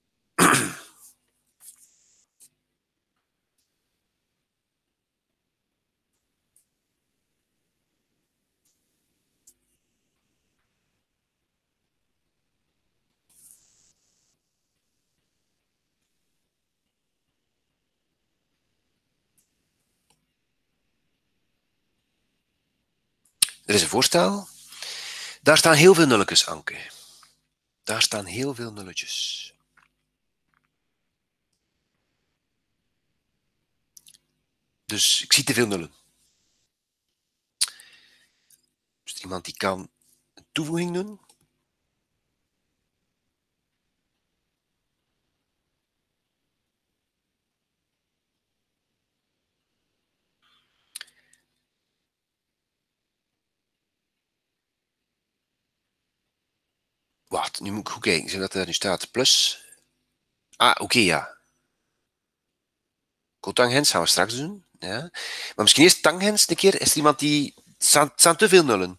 S1: Er is een voorstel. Daar staan heel veel nulletjes, Anke. Daar staan heel veel nulletjes. Dus ik zie te veel nullen. Dus iemand die kan een toevoeging doen. Wacht, nu moet ik goed kijken. Zie dat er nu staat plus. Ah, oké, okay, ja. Cotangens gaan we straks doen. Ja. Maar misschien eerst tangens een keer. Is er iemand die... Het staan, staan te veel nullen.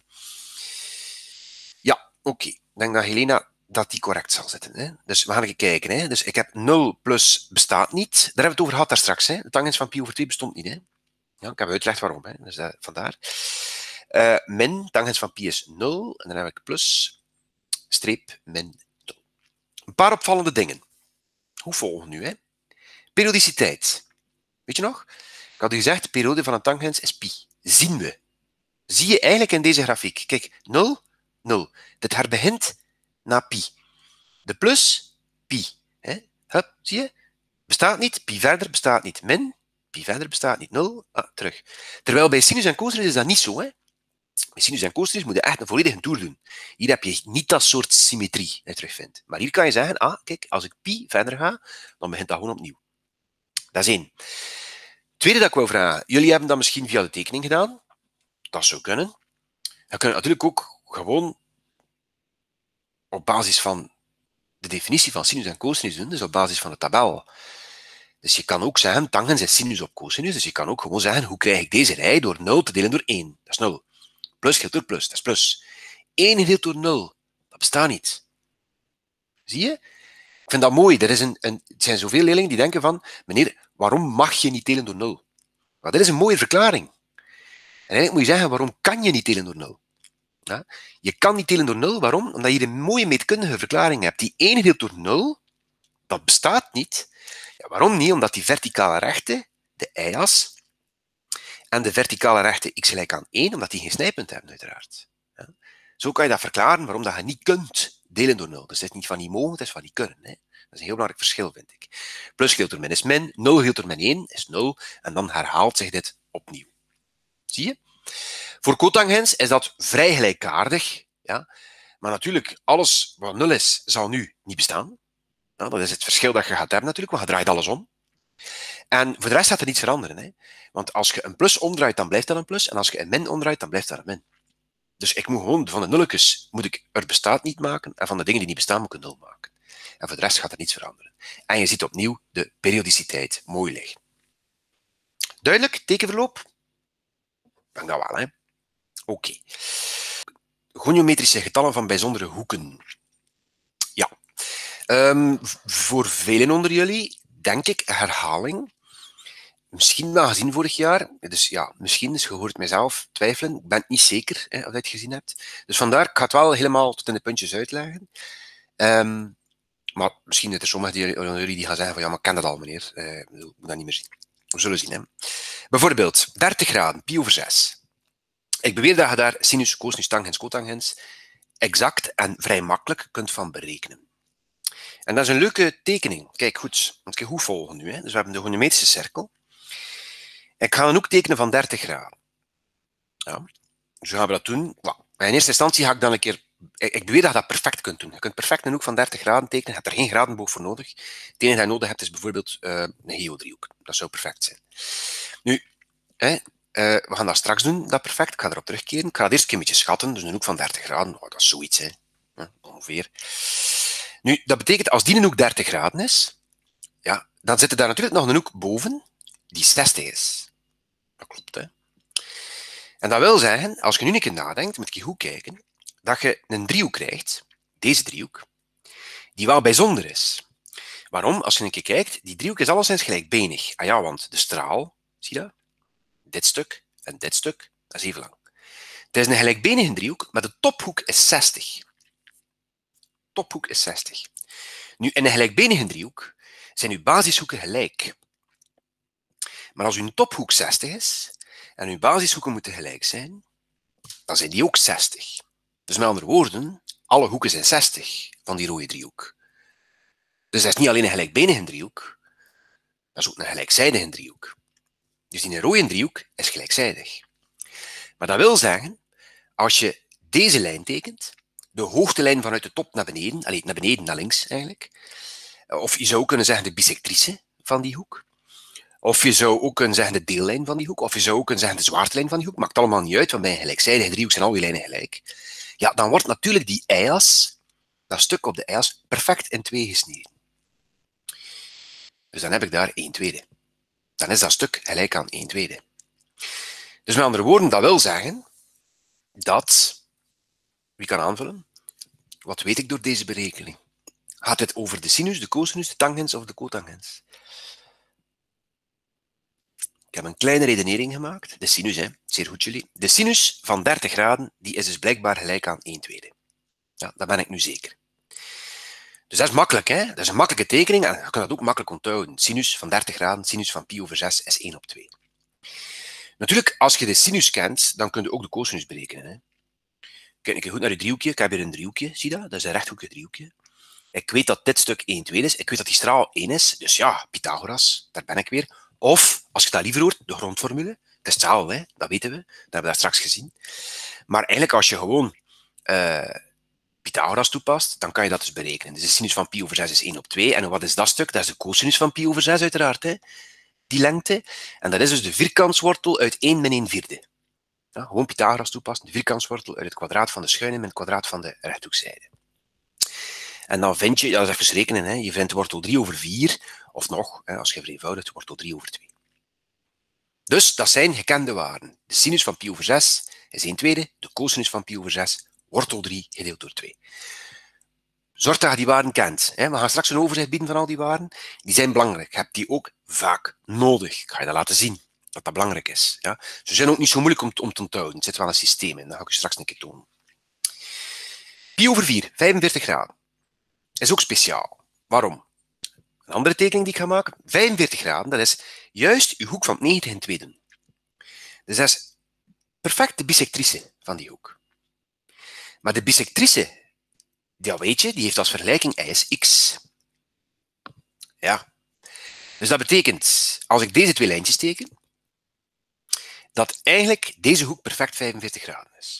S1: Ja, oké. Okay. Ik denk dat Helena dat die correct zal zitten. Hè. Dus we gaan even kijken. Hè. Dus ik heb nul plus bestaat niet. Daar hebben we het over gehad daar straks. Hè. De tangens van pi over twee bestond niet. Hè. Ja, ik heb uitgelegd waarom. Hè. Dus uh, vandaar. Uh, min, tangens van pi is nul. En dan heb ik plus, streep, min, nul. Een paar opvallende dingen. Hoe volgen nu? Hè? Periodiciteit. Weet je nog? Ik had u gezegd, de periode van een tangens is pi. Zien we. Zie je eigenlijk in deze grafiek. Kijk, nul, nul. Dit herbegint naar pi. De plus, pi. Hè? Hup, zie je? Bestaat niet, pi verder bestaat niet. Min, pi verder bestaat niet. nul, ah, terug. Terwijl bij sinus en cosinus is dat niet zo. Hè? Bij sinus en cosinus moet je echt een volledige toer doen. Hier heb je niet dat soort symmetrie dat je terugvindt. Maar hier kan je zeggen, ah, kijk, als ik pi verder ga, dan begint dat gewoon opnieuw. Dat is één. Tweede dat ik wou vragen, jullie hebben dat misschien via de tekening gedaan. Dat zou kunnen. Je kunt natuurlijk ook gewoon op basis van de definitie van sinus en cosinus doen, dus op basis van de tabel. Dus je kan ook zeggen, tangens is sinus op cosinus, dus je kan ook gewoon zeggen, hoe krijg ik deze rij door nul te delen door één? Dat is nul. Plus gedeeld door plus, dat is plus. één gedeeld door nul, dat bestaat niet. Zie je? Ik vind dat mooi. Er is een, een, er zijn zoveel leerlingen die denken van, meneer, waarom mag je niet delen door nul? Maar dat is een mooie verklaring. En eigenlijk moet je zeggen, waarom kan je niet delen door nul? Ja? Je kan niet delen door nul, waarom? Omdat je een mooie meetkundige verklaring hebt. Die één gedeeld door nul, dat bestaat niet. Ja, waarom niet? Omdat die verticale rechten, de y-as, en de verticale rechten x gelijk aan één, omdat die geen snijpunt hebben, uiteraard. Ja? Zo kan je dat verklaren waarom dat je niet kunt delen door nul. Dus het is niet van niet mogen, het is van niet kunnen. Hè? Dat is een heel belangrijk verschil, vind ik. Plus gedeeld door min is min, nul gedeeld door min één is nul, en dan herhaalt zich dit opnieuw. Zie je? Voor cotangens is dat vrij gelijkaardig. Ja? Maar natuurlijk, alles wat nul is, zal nu niet bestaan. Nou, dat is het verschil dat je gaat hebben natuurlijk, want je draait alles om. En voor de rest gaat er niets veranderen. Hè? Want als je een plus omdraait, dan blijft dat een plus. En als je een min omdraait, dan blijft dat een min. Dus ik moet gewoon van de nulletjes moet ik er bestaat niet maken. En van de dingen die niet bestaan, moet ik een nul maken. En voor de rest gaat er niets veranderen. En je ziet opnieuw de periodiciteit mooi liggen. Duidelijk, tekenverloop? Dank dat wel, hè. Oké. Okay. Goniometrische getallen van bijzondere hoeken. Ja. Um, voor velen onder jullie, denk ik, herhaling. Misschien wel gezien vorig jaar. Dus ja, misschien, dus je hoort mijzelf twijfelen. Ik ben niet zeker hè, of je het gezien hebt. Dus vandaar, ik ga het wel helemaal tot in de puntjes uitleggen. Um, maar misschien zijn er sommigen onder jullie die gaan zeggen van ja, maar ik ken dat al, meneer. Uh, ik moet dat niet meer zien. We zullen zien. Hè. Bijvoorbeeld, dertig graden, pi over zes. Ik beweer dat je daar sinus, cosinus, tangens, cotangens exact en vrij makkelijk kunt van berekenen. En dat is een leuke tekening. Kijk goed, want ik ga goed volgen nu. Hè. Dus we hebben de goniometrische cirkel. Ik ga een hoek tekenen van dertig graden. Ja. Dus gaan we dat doen. Nou, in eerste instantie ga ik dan een keer... Ik beweer dat je dat perfect kunt doen. Je kunt perfect een hoek van dertig graden tekenen. Je hebt er geen gradenboog voor nodig. Het enige dat je nodig hebt is bijvoorbeeld uh, een geodriehoek. Dat zou perfect zijn. Nu, hè, uh, we gaan dat straks doen, dat perfect. Ik ga erop terugkeren. Ik ga het eerst een beetje schatten. Dus een hoek van dertig graden, oh, dat is zoiets, hè. Ja, ongeveer. Nu, dat betekent als die een hoek dertig graden is, ja, dan zit er daar natuurlijk nog een hoek boven die zestig is. Dat klopt, hè. En dat wil zeggen, als je nu een keer nadenkt, moet je goed kijken, dat je een driehoek krijgt, deze driehoek, die wel bijzonder is. Waarom? Als je een keer kijkt, die driehoek is alleszins gelijkbenig. Ah ja, want de straal, zie je dat? Dit stuk en dit stuk, dat is even lang. Het is een gelijkbenige driehoek, maar de tophoek is zestig. Tophoek is zestig. Nu, in een gelijkbenige driehoek zijn uw basishoeken gelijk. Maar als uw tophoek zestig is en uw basishoeken moeten gelijk zijn, dan zijn die ook zestig. Dus met andere woorden, alle hoeken zijn zestig van die rode driehoek. Dus dat is niet alleen een gelijkbenige driehoek, dat is ook een gelijkzijdige driehoek. Dus die rode driehoek is gelijkzijdig. Maar dat wil zeggen, als je deze lijn tekent, de hoogtelijn vanuit de top naar beneden, allez, naar beneden naar links eigenlijk, of je zou kunnen zeggen de bisectrice van die hoek, of je zou ook kunnen zeggen de deellijn van die hoek, of je zou ook kunnen zeggen de zwaartelijn van die hoek, maakt allemaal niet uit, want bij een gelijkzijdige driehoek zijn al die lijnen gelijk. Ja, dan wordt natuurlijk die y-as, dat stuk op de y-as, perfect in twee gesneden. Dus dan heb ik daar één tweede. Dan is dat stuk gelijk aan één tweede. Dus met andere woorden, dat wil zeggen dat, wie kan aanvullen? Wat weet ik door deze berekening? Gaat het over de sinus, de cosinus, de tangens of de cotangens? Ik heb een kleine redenering gemaakt. De sinus, hè. Zeer goed jullie. De sinus van dertig graden, die is dus blijkbaar gelijk aan één tweede. Ja, dat ben ik nu zeker. Dus dat is makkelijk, hè. Dat is een makkelijke tekening en je kunt dat ook makkelijk onthouden. Sinus van dertig graden, sinus van pi over zes is één op twee. Natuurlijk, als je de sinus kent, dan kun je ook de cosinus berekenen, hè. Kijk een keer goed naar je driehoekje. Ik heb hier een driehoekje, zie je dat? Dat is een rechthoekig driehoekje. Ik weet dat dit stuk één tweede is. Ik weet dat die straal één is. Dus ja, Pythagoras, daar ben ik weer. Of, als je dat liever hoort, de grondformule. Het is hetzelfde, hè? Dat weten we. Dat hebben we daar straks gezien. Maar eigenlijk, als je gewoon uh, Pythagoras toepast, dan kan je dat dus berekenen. Dus de sinus van pi over zes is één op twee. En wat is dat stuk? Dat is de cosinus van pi over zes, uiteraard. Hè? Die lengte. En dat is dus de vierkantswortel uit één min één vierde. Ja, gewoon Pythagoras toepassen. De vierkantswortel uit het kwadraat van de schuine min het kwadraat van de rechthoekzijde. En dan vind je, ja, dat is even rekenen, hè, je vindt wortel drie over vier, of nog, hè, als je vereenvoudigt, wortel drie over twee. Dus dat zijn gekende waarden. De sinus van pi over zes is één tweede, de cosinus van pi over zes, wortel drie gedeeld door twee. Zorg dat je die waarden kent. Hè. We gaan straks een overzicht bieden van al die waarden. Die zijn belangrijk. Je hebt die ook vaak nodig. Ik ga je dat laten zien, dat dat belangrijk is. Ja. Ze zijn ook niet zo moeilijk om, om te onthouden. Er zit wel een systeem in, dat ga ik je straks een keer tonen. Pi over vier, vijfenveertig graden. Is ook speciaal. Waarom? Een andere tekening die ik ga maken. vijfenveertig graden, dat is juist uw hoek van negentig in twee doen. Dus dat is perfect de bisectrice van die hoek. Maar de bisectrice, dat weet je, die heeft als vergelijking y is x. Ja. Dus dat betekent, als ik deze twee lijntjes teken, dat eigenlijk deze hoek perfect vijfenveertig graden is.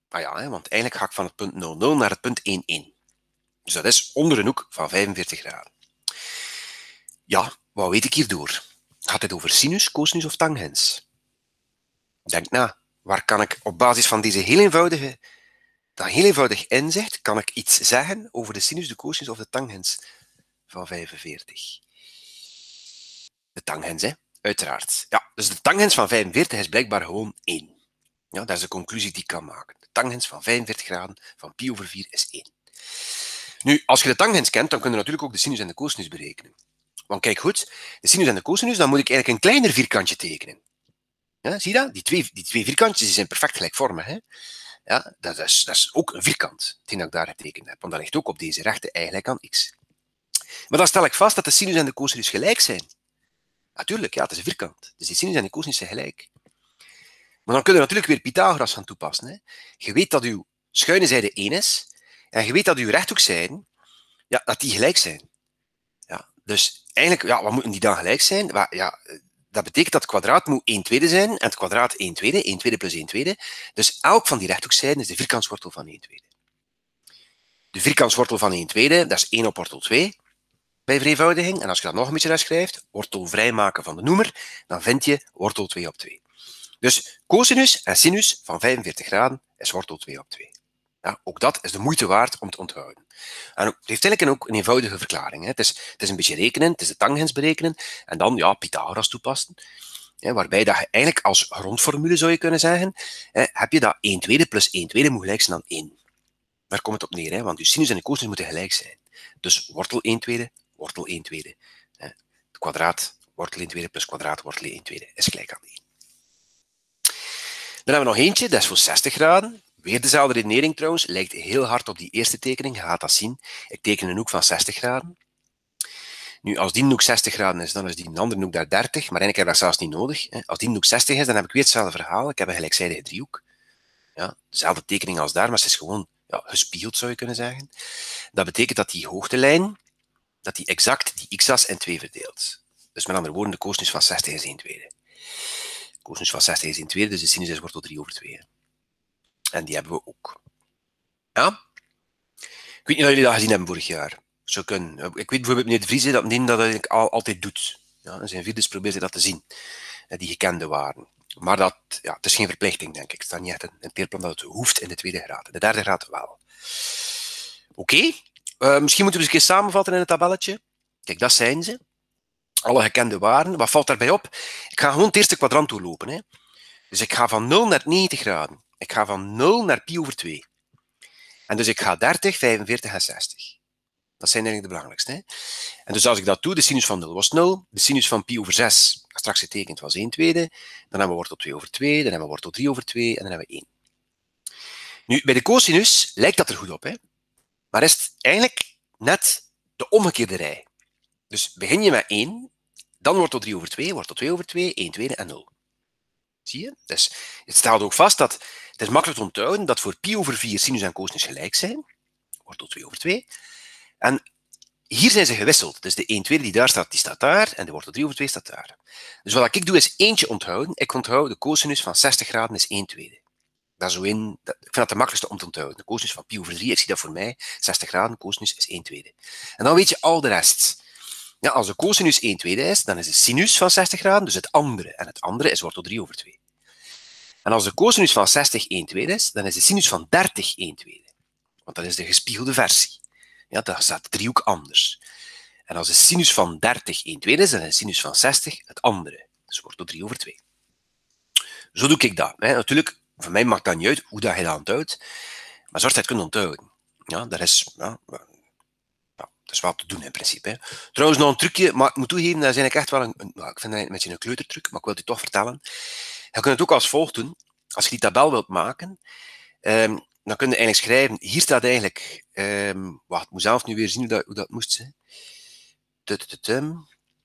S1: Ah ja, hè, want eigenlijk ga ik van het punt nul nul naar het punt één één. Dus dat is onder een hoek van vijfenveertig graden. Ja, wat weet ik hierdoor? Gaat het over sinus, cosinus of tangens? Denk na. Waar kan ik op basis van deze heel eenvoudige, dat heel eenvoudig inzicht, kan ik iets zeggen over de sinus, de cosinus of de tangens van vijfenveertig? De tangens, hè? Uiteraard. Ja, dus de tangens van vijfenveertig is blijkbaar gewoon één. Ja, dat is de conclusie die ik kan maken. De tangens van vijfenveertig graden van pi over vier is één. Nu, als je de tangens kent, dan kun je natuurlijk ook de sinus en de cosinus berekenen. Want kijk goed, de sinus en de cosinus, dan moet ik eigenlijk een kleiner vierkantje tekenen. Ja, zie je dat? Die twee, die twee vierkantjes die zijn perfect gelijkvormig. Hè? Ja, dat, is, dat is ook een vierkant, hetgeen dat ik daar getekend heb. Want dat ligt ook op deze rechte y gelijk aan x. Maar dan stel ik vast dat de sinus en de cosinus gelijk zijn. Natuurlijk, ja, het is een vierkant. Dus die sinus en de cosinus zijn gelijk. Maar dan kun je natuurlijk weer Pythagoras gaan toepassen. Hè? Je weet dat uw schuine zijde één is, en je weet dat uw rechthoekzijden, ja, dat die gelijk zijn. Ja, dus eigenlijk, ja, wat moeten die dan gelijk zijn? Ja, dat betekent dat het kwadraat moet één tweede zijn, en het kwadraat één tweede, één tweede plus één tweede. Dus elk van die rechthoekzijden is de vierkantswortel van één tweede. De vierkantswortel van één tweede, dat is één op wortel twee, bij vereenvoudiging. En als je dat nog een beetje uitschrijft, wortel vrijmaken van de noemer, dan vind je wortel twee op twee. Dus cosinus en sinus van vijfenveertig graden is wortel twee op twee. Ja, ook dat is de moeite waard om te onthouden. En het heeft eigenlijk ook een eenvoudige verklaring. Hè. Het, is, het is een beetje rekenen, het is de tangens berekenen, en dan ja, Pythagoras toepassen. Hè, waarbij dat je eigenlijk als grondformule zou je kunnen zeggen, hè, heb je dat één tweede plus één tweede moet gelijk zijn aan één. Daar komt het op neer, hè, want je sinus en de cosinus moeten gelijk zijn. Dus wortel één tweede, wortel één tweede. Hè. Het kwadraat, wortel één tweede plus kwadraat, wortel één tweede is gelijk aan één. Dan hebben we nog eentje, dat is voor zestig graden. Weer dezelfde redenering trouwens, lijkt heel hard op die eerste tekening, je gaat dat zien. Ik teken een hoek van zestig graden. Nu, als die hoek zestig graden is, dan is die een andere hoek daar dertig, maar eigenlijk heb ik dat zelfs niet nodig. Als die hoek zestig is, dan heb ik weer hetzelfde verhaal. Ik heb een gelijkzijdige driehoek. Ja, dezelfde tekening als daar, maar ze is gewoon ja, gespiegeld, zou je kunnen zeggen. Dat betekent dat die hoogtelijn, dat die exact die x-as in twee verdeelt. Dus met andere woorden, de cosinus van zestig is één tweede. Cosinus van zestig is één tweede, dus de sinus is wortel drie over twee. En die hebben we ook. Ja? Ik weet niet of jullie dat gezien hebben vorig jaar. Zo kunnen. Ik weet bijvoorbeeld meneer De Vries dat meneer dat eigenlijk al, altijd doet. Ja, in zijn video's probeert hij dat te zien. Die gekende waarden. Maar dat, ja, het is geen verplichting, denk ik. Het staat niet echt in het leerplan dat het hoeft in de tweede graad. In de derde graad wel. Oké. Okay. Uh, misschien moeten we eens een keer samenvatten in het tabelletje. Kijk, dat zijn ze. Alle gekende waarden. Wat valt daarbij op? Ik ga gewoon het eerste kwadrant doorlopen. Hè. Dus ik ga van nul naar negentig graden. Ik ga van nul naar pi over twee. En dus ik ga dertig, vijfenveertig en zestig. Dat zijn eigenlijk de belangrijkste. Hè? En dus als ik dat doe, de sinus van nul was nul, de sinus van pi over zes, straks getekend, was één tweede, dan hebben we wortel twee over twee, dan hebben we wortel drie over twee en dan hebben we één. Nu, bij de cosinus lijkt dat er goed op, hè? Maar is het eigenlijk net de omgekeerde rij. Dus begin je met één, dan wortel drie over twee, wortel twee over twee, één tweede en nul. Zie je? Dus het stelt ook vast dat het is makkelijk te onthouden dat voor pi over vier sinus en cosinus gelijk zijn, wortel twee over twee. En hier zijn ze gewisseld. Dus de één tweede die daar staat, die staat daar. En de wortel drie over twee staat daar. Dus wat ik doe, is eentje onthouden. Ik onthoud de cosinus van zestig graden is één tweede. Dat zo in, dat, ik vind dat de makkelijkste om te onthouden. De cosinus van pi over drie, ik zie dat voor mij. zestig graden, cosinus is één tweede. En dan weet je al de rest. Ja, als de cosinus één tweede is, dan is de sinus van zestig graden dus het andere. En het andere is wortel drie over twee. En als de cosinus van zestig één tweede is, dan is de sinus van dertig één tweede. Want dat is de gespiegelde versie. Ja, dan staat de driehoek anders. En als de sinus van dertig één tweede is, dan is de sinus van zestig het andere. Dus wortel drie over twee. Zo doe ik dat. Hè. Natuurlijk, voor mij maakt dat niet uit hoe dat je dat onthoudt, maar zorg dat je het kunt onthouden. Ja, dat is, ja, ja, dat is wel te doen in principe. Hè. Trouwens, nog een trucje, maar ik moet toegeven, dat is eigenlijk echt wel een, een nou, ik vind dat een beetje een kleutertruc, maar ik wil het je toch vertellen. Je kunt het ook als volgt doen. Als je die tabel wilt maken, um, dan kun je eigenlijk schrijven, hier staat eigenlijk, um, wacht, ik moet zelf nu weer zien hoe dat, hoe dat moest zijn. Tututum.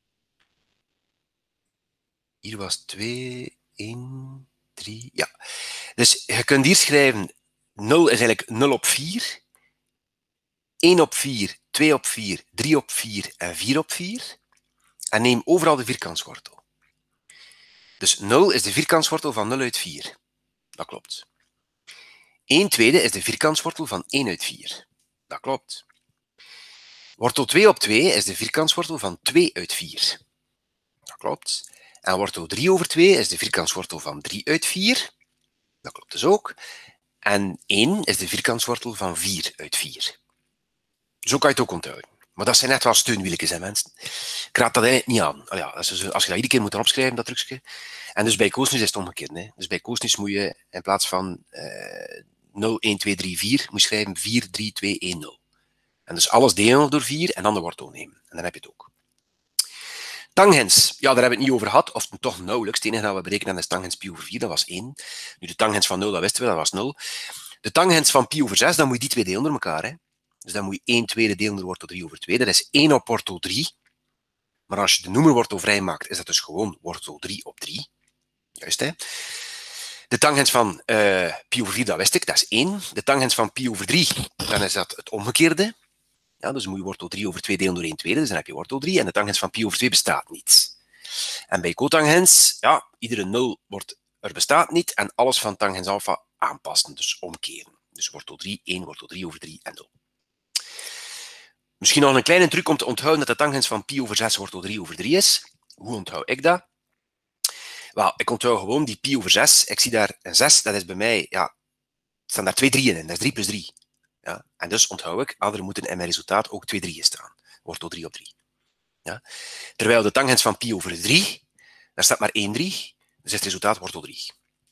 S1: Hier was twee, één, drie, ja. Dus je kunt hier schrijven, nul is eigenlijk nul op vier, één op vier, twee op vier, drie op vier en vier op vier. En neem overal de vierkantswortel. Dus nul is de vierkantswortel van nul uit vier. Dat klopt. één tweede is de vierkantswortel van één uit vier. Dat klopt. Wortel twee op twee is de vierkantswortel van twee uit vier. Dat klopt. En wortel drie over twee is de vierkantswortel van drie uit vier. Dat klopt dus ook. En één is de vierkantswortel van vier uit vier. Zo kan je het ook onthouden. Maar dat zijn net wel steunwieltjes, hè, mensen. Ik raad dat eigenlijk niet aan. Oh ja, als je dat iedere keer moet opschrijven, dat trucje. En dus bij cosinus is het omgekeerd. Hè. Dus bij cosinus moet je in plaats van uh, nul, één, twee, drie, vier, moet je schrijven vier, drie, twee, één, nul. En dus alles delen door vier en dan de wortel nemen. En dan heb je het ook. Tangens, ja, daar hebben we het niet over gehad, of toch nauwelijks. Het enige dat we berekenen is tangens pi over vier, dat was één. Nu, de tangens van nul, dat wisten we, dat was nul. De tangens van pi over zes, dan moet je die twee delen door elkaar. Hè. Dus dan moet je één tweede delen door wortel drie over twee. Dat is één op wortel drie. Maar als je de noemerwortel vrij maakt, is dat dus gewoon wortel drie op drie. Juist, hè. De tangens van uh, pi over vier, dat wist ik, dat is één. De tangens van pi over drie, dan is dat het omgekeerde. Ja, dus moet je wortel drie over twee delen door één tweede, dus dan heb je wortel drie. En de tangens van pi over twee bestaat niet. En bij cotangens, ja, iedere nul wordt, er bestaat niet. En alles van tangens alpha aanpassen, dus omkeren. Dus wortel drie, één, wortel drie over drie en nul. Misschien nog een kleine truc om te onthouden dat de tangens van pi over zes wortel drie over drie is. Hoe onthoud ik dat? Wel, ik onthoud gewoon die pi over zes. Ik zie daar een zes, dat is bij mij, ja, er staan daar twee drieën in, dat is drie plus drie. Ja, en dus onthoud ik, ah, er moeten in mijn resultaat ook twee drieën staan. Wortel drie op drie. Ja. Terwijl de tangens van pi over drie, daar staat maar één drie, dus is het resultaat wortel drie.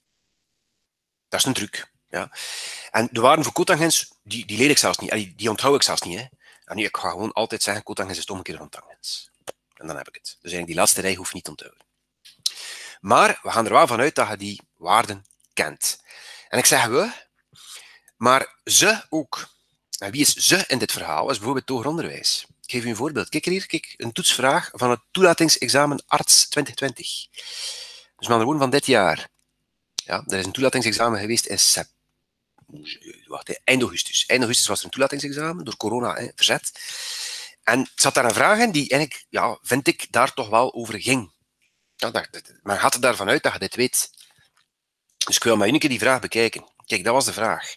S1: Dat is een truc. Ja. En de waarden voor cotangens, die, die leer ik zelfs niet, die, die onthoud ik zelfs niet. Hè. En nu, ik ga gewoon altijd zeggen, cotangens is het omgekeerde van tangens. En dan heb ik het. Dus eigenlijk die laatste rij hoeft niet te onthouden. Maar we gaan er wel vanuit dat je die waarden kent. En ik zeg we, maar ze ook. En wie is ze in dit verhaal? Is bijvoorbeeld het hoger onderwijs. Ik geef u een voorbeeld. Kijk hier, kijk, een toetsvraag van het toelatingsexamen arts twintig twintig. Dus met andere woorden van dit jaar. Ja, er is een toelatingsexamen geweest in sep... Wacht, eind augustus. Eind augustus was er een toelatingsexamen, door corona hè, verzet. En er zat daar een vraag in die eigenlijk, ja, vind ik, daar toch wel over ging. Ja, dat, dat, men gaat er daarvan uit dat je dit weet. Dus ik wil maar een keer die vraag bekijken. Kijk, dat was de vraag.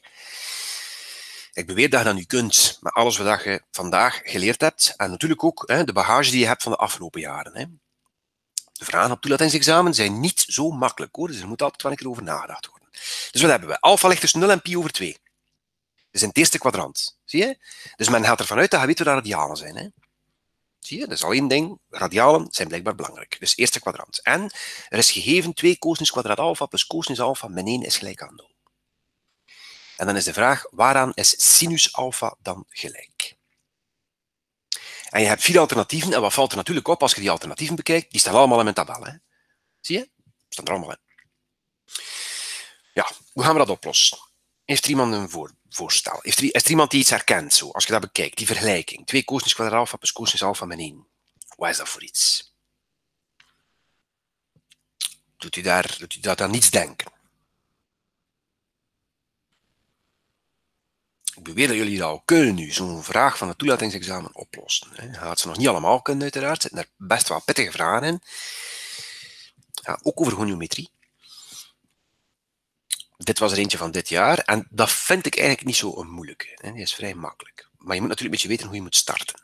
S1: Ik beweer dat je dat nu kunt, met alles wat je vandaag geleerd hebt. En natuurlijk ook hè, de bagage die je hebt van de afgelopen jaren. Hè. De vragen op toelatingsexamen zijn niet zo makkelijk, hoor. Dus er moet altijd wel een keer over nagedacht worden. Dus wat hebben we? Alpha ligt tussen nul en pi over twee. Dus in het eerste kwadrant. Zie je? Dus men gaat ervan uit dat je weet waar radialen zijn. Hè. Zie je? Dat is al één ding. Radialen zijn blijkbaar belangrijk. Dus eerste kwadrant. En er is gegeven twee cosinus kwadraat alpha plus cosinus alpha min één is gelijk aan nul. En dan is de vraag, waaraan is sinus alpha dan gelijk? En je hebt vier alternatieven. En wat valt er natuurlijk op als je die alternatieven bekijkt? Die staan allemaal in mijn tabel. Hè? Zie je? Die staan er allemaal in. Ja, hoe gaan we dat oplossen? Heeft er iemand een voor, voorstel? Heeft er, is er iemand die iets herkent? Zo, als je dat bekijkt, die vergelijking. twee cosinus kwadraat alpha plus cosinus alpha min één. Wat is dat voor iets? Doet u daar, doet u dat aan niets denken? Ik beweer dat jullie dat al kunnen nu, zo'n vraag van het toelatingsexamen oplossen. Je gaat ze nog niet allemaal kunnen, uiteraard. Er zitten er best wel pittige vragen in. Ja, ook over goniometrie. Dit was er eentje van dit jaar. En dat vind ik eigenlijk niet zo moeilijk. Die is vrij makkelijk. Maar je moet natuurlijk een beetje weten hoe je moet starten.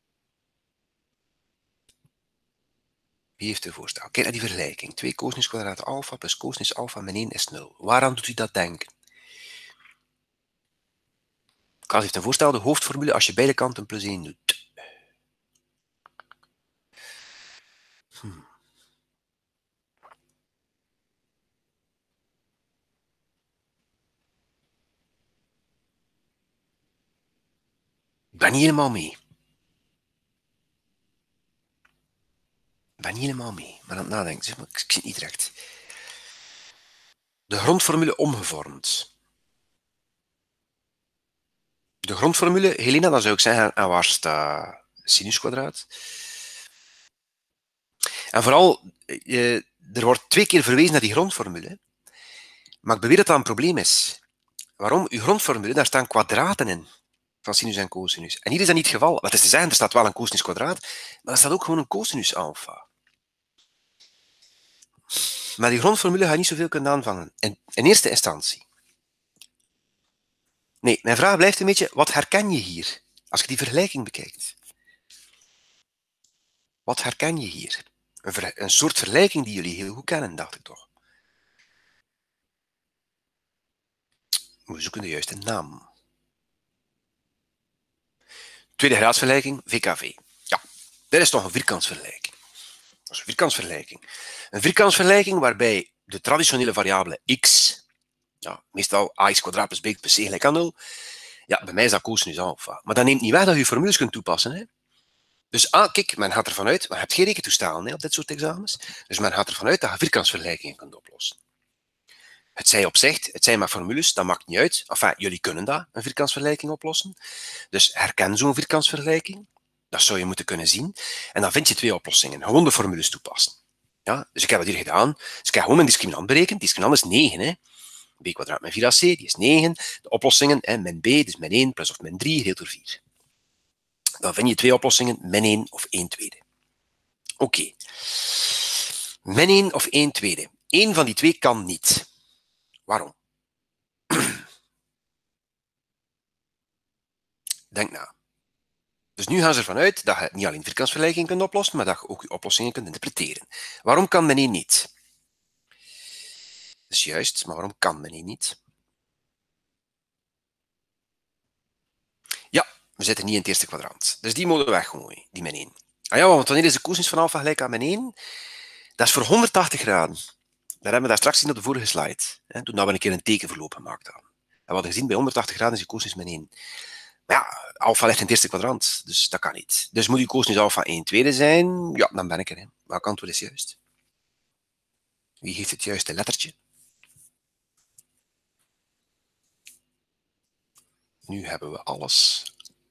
S1: Wie heeft een voorstel? Kijk naar die vergelijking. twee cosinus kwadraat alpha plus cosinus alpha min één is nul. Waaraan doet u dat denken? Kaas heeft een voorstel, de hoofdformule als je beide kanten plus één doet. Hmm. Ik ben niet helemaal mee. Ik ben niet helemaal mee. Maar aan het nadenken, zeg maar, ik zie het niet recht. De grondformule omgevormd. De grondformule, Helena, dan zou ik zeggen, aan waar staat sinus kwadraat? En vooral, eh, er wordt twee keer verwezen naar die grondformule. Maar ik beweer dat dat een probleem is. Waarom? Uw grondformule, daar staan kwadraten in. Van sinus en cosinus. En hier is dat niet het geval. Wat is te zeggen, er staat wel een cosinus kwadraat, maar er staat ook gewoon een cosinus alpha. Maar die grondformule ga je niet zoveel kunnen aanvangen. In, in eerste instantie. Nee, mijn vraag blijft een beetje, wat herken je hier? Als je die vergelijking bekijkt. Wat herken je hier? Een, ver, een soort vergelijking die jullie heel goed kennen, dacht ik toch. We zoeken de juiste naam. Tweede graadsvergelijking, V K V. Ja, dit is toch een vierkantsvergelijking. Dat is een vierkantsvergelijking. Een vierkantsvergelijking waarbij de traditionele variabele x, ja, meestal ax kwadraat plus b plus c gelijk aan nul, ja, bij mij is dat cosinus alpha. Maar dat neemt niet weg dat je formules kunt toepassen. Hè? Dus ah, kijk, men gaat ervan uit, maar je hebt geen rekentoestellen hè, op dit soort examens, dus men gaat ervan uit dat je vierkantsvergelijkingen kunt oplossen. Het zij op zich, het zijn maar formules, dat maakt niet uit. Enfin, jullie kunnen dat, een vierkantsvergelijking oplossen. Dus herken zo'n vierkantsvergelijking. Dat zou je moeten kunnen zien. En dan vind je twee oplossingen. Gewoon de formules toepassen. Ja, dus ik heb dat hier gedaan. Dus ik heb gewoon mijn discriminant berekend. Discriminant is negen. Hè. B kwadraat min vier A C, die is negen. De oplossingen, hè, min b, dus min één, plus of min drie, gedeeld door vier. Dan vind je twee oplossingen, min één of één tweede. Oké. Okay. Min één of één tweede. Eén van die twee kan niet. Waarom? Denk na. Dus nu gaan ze ervan uit dat je niet alleen vierkantsvergelijking kunt oplossen, maar dat je ook je oplossingen kunt interpreteren. Waarom kan men één niet? Dat is juist, maar waarom kan men één niet? Ja, we zitten niet in het eerste kwadrant. Dus die moeten we weggooien, die min één. Ah ja, want wanneer is de cosinus van alpha gelijk aan min één? Dat is voor honderdtachtig graden. Dat hebben we daar straks gezien op de vorige slide. Hè, toen we een keer een tekenverloop gemaakt hadden. En we hadden gezien, bij honderdtachtig graden is de cosinus min één. Maar ja, alpha ligt in het eerste kwadrant, dus dat kan niet. Dus moet die cosinus alpha één tweede zijn? Ja, dan ben ik er. Hè. Welk antwoord is juist? Wie geeft het juiste lettertje? Nu hebben we alles.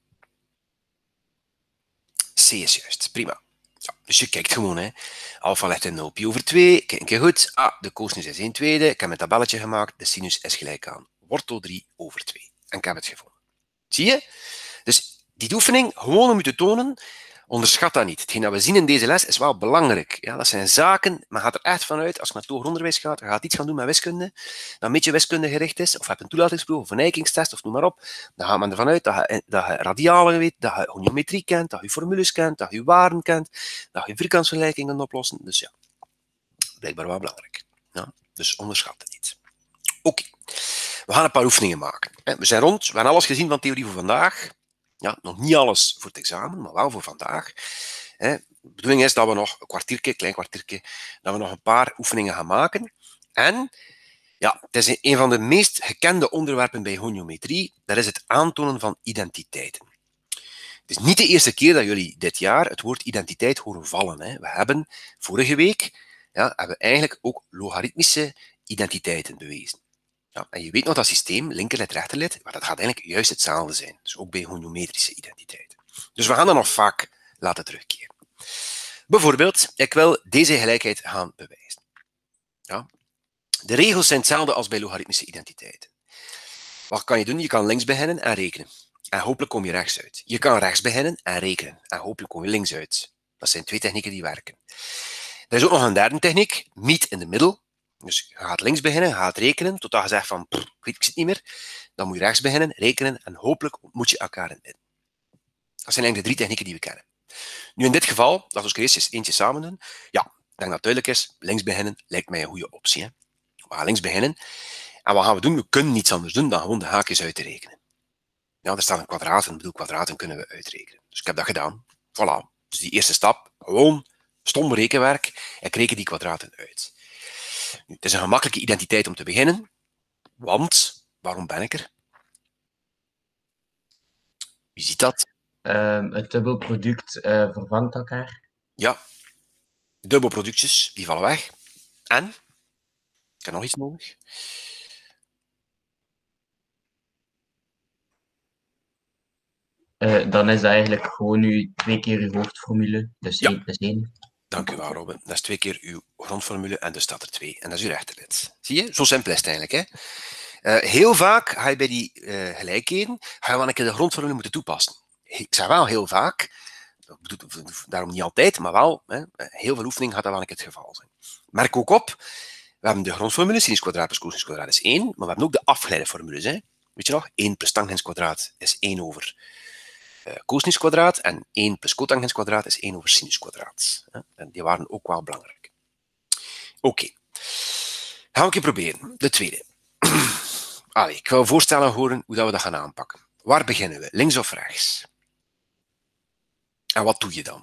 S1: C is juist, prima. Ja, dus je kijkt gewoon, hè. Alpha ligt in nul pi over twee. Kijk een keer goed. Ah, de cosinus is één tweede. Ik heb een tabelletje gemaakt. De sinus is gelijk aan wortel drie over twee. En ik heb het gevonden. Zie je? Dus die oefening, gewoon om u te tonen, onderschat dat niet. Hetgeen dat we zien in deze les is wel belangrijk. Ja, dat zijn zaken, maar gaat er echt vanuit, als je naar het hoger onderwijs gaat, je gaat iets gaan doen met wiskunde, dat een beetje wiskunde gericht is, of heb een toelatingsproef, of een eikingstest, of noem maar op, dan gaat men ervan uit dat je, dat je radialen weet, dat je goniometrie kent, dat je formules kent, dat je waarden kent, dat je vierkantsvergelijkingen kunt oplossen. Dus ja, blijkbaar wel belangrijk. Ja, dus onderschat het niet. Oké. Okay. We gaan een paar oefeningen maken. We zijn rond, we hebben alles gezien van theorie voor vandaag. Ja, nog niet alles voor het examen, maar wel voor vandaag. De bedoeling is dat we nog een kwartiertje, klein kwartiertje, dat we nog een paar oefeningen gaan maken. En ja, het is een van de meest gekende onderwerpen bij goniometrie. Dat is het aantonen van identiteiten. Het is niet de eerste keer dat jullie dit jaar het woord identiteit horen vallen. Hè. We hebben vorige week ja, hebben we eigenlijk ook logaritmische identiteiten bewezen. Ja, en je weet nog dat systeem, linkerlid, rechterlid, maar dat gaat eigenlijk juist hetzelfde zijn. Dus ook bij goniometrische identiteiten. Dus we gaan dat nog vaak laten terugkeren. Bijvoorbeeld, ik wil deze gelijkheid gaan bewijzen. Ja. De regels zijn hetzelfde als bij logaritmische identiteiten. Wat kan je doen? Je kan links beginnen en rekenen. En hopelijk kom je rechts uit. Je kan rechts beginnen en rekenen. En hopelijk kom je links uit. Dat zijn twee technieken die werken. Er is ook nog een derde techniek, meet in the middle. Dus je gaat links beginnen, je gaat rekenen, totdat je zegt van, pff, ik weet ik zit niet meer. Dan moet je rechts beginnen, rekenen en hopelijk ontmoet je elkaar in het midden. Dat zijn eigenlijk de drie technieken die we kennen. Nu in dit geval, laten we eerst eens eentje samen doen. Ja, ik denk dat het duidelijk is, links beginnen lijkt mij een goede optie. Hè? We gaan links beginnen. En wat gaan we doen? We kunnen niets anders doen dan gewoon de haakjes uit te rekenen. Ja, er staat een kwadraat en ik bedoel, kwadraten kunnen we uitrekenen. Dus ik heb dat gedaan. Voilà. Dus die eerste stap, gewoon stom rekenwerk. Ik reken die kwadraten uit. Nu, het is een gemakkelijke identiteit om te beginnen, want, waarom ben ik er? Wie ziet dat?
S3: Uh, het dubbelproduct uh, vervangt elkaar.
S1: Ja, dubbelproductjes, die vallen weg. En? Ik heb nog iets nodig.
S3: Uh, dan is dat eigenlijk gewoon uw, twee keer uw hoofdformule, dus
S1: ja.
S3: één plus één.
S1: Dank u wel, Robin. Dat is twee keer uw grondformule en dus staat er twee. En dat is uw rechterlid. Zie je? Zo simpel is het eigenlijk. Hè? Uh, heel vaak ga je bij die uh, gelijkheden ga je wel een keer de grondformule moeten toepassen. Ik zeg wel heel vaak, daarom niet altijd, maar wel, hè, heel veel oefeningen gaat dat wel een keer het geval zijn. Merk ook op, we hebben de grondformule, sinus kwadraat plus cosinus kwadraat is één, maar we hebben ook de afgeleide formules. Hè. We Weet je nog? één plus tangens kwadraat is één over uh, cosinus kwadraat en één plus cotangens kwadraat is één over sinus kwadraat. Uh, en die waren ook wel belangrijk. Oké. Okay. Gaan we een keer proberen. De tweede. Allee, ik wil voorstellen horen hoe dat we dat gaan aanpakken. Waar beginnen we? Links of rechts? En wat doe je dan?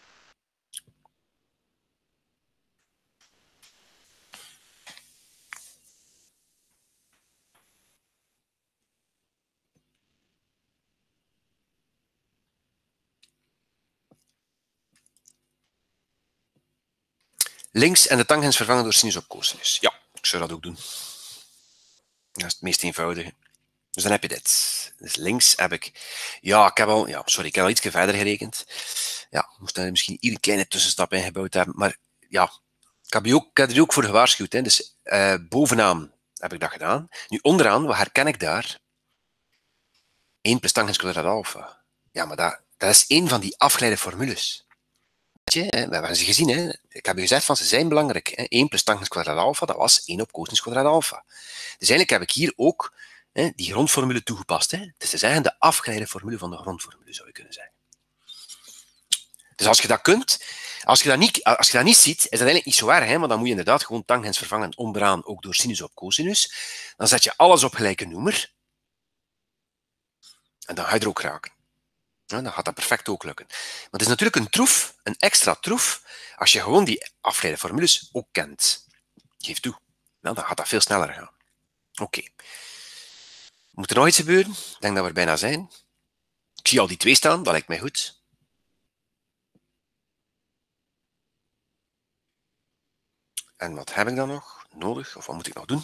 S1: Links en de tangens vervangen door sinus op cosinus. Ja, ik zou dat ook doen. Dat is het meest eenvoudige. Dus dan heb je dit. Dus links heb ik... Ja, ik heb al... Ja, sorry, ik heb al iets verder gerekend. Ja, ik moest daar misschien hier een kleine tussenstap in gebouwd hebben. Maar ja, ik heb, ook, ik heb er ook voor gewaarschuwd. Hè. Dus uh, bovenaan heb ik dat gedaan. Nu onderaan, wat herken ik daar? één plus tangens kwadraat alpha. Ja, maar dat, dat is één van die afgeleide formules. We hebben ze gezien, hè? Ik heb je gezegd van ze zijn belangrijk. Hè? één plus tangens kwadraat alpha, dat was één op cosinus kwadraat alpha. Dus eigenlijk heb ik hier ook hè, die grondformule toegepast. Hè? Dus te zeggen de afgeleide formule van de grondformule, zou je kunnen zeggen. Dus als je dat kunt, als je dat niet, als je dat niet ziet, is dat eigenlijk niet zo erg, hè? Maar dan moet je inderdaad gewoon tangens vervangen onderaan, ook door sinus op cosinus. Dan zet je alles op gelijke noemer. En dan ga je er ook raken. Ja, dan gaat dat perfect ook lukken. Maar het is natuurlijk een troef, een extra troef, als je gewoon die afgeleide formules ook kent. Geef toe. Nou, dan gaat dat veel sneller gaan. Oké. Okay. Moet er nog iets gebeuren? Ik denk dat we er bijna zijn. Ik zie al die twee staan, dat lijkt mij goed. En wat heb ik dan nog nodig? Of wat moet ik nog doen?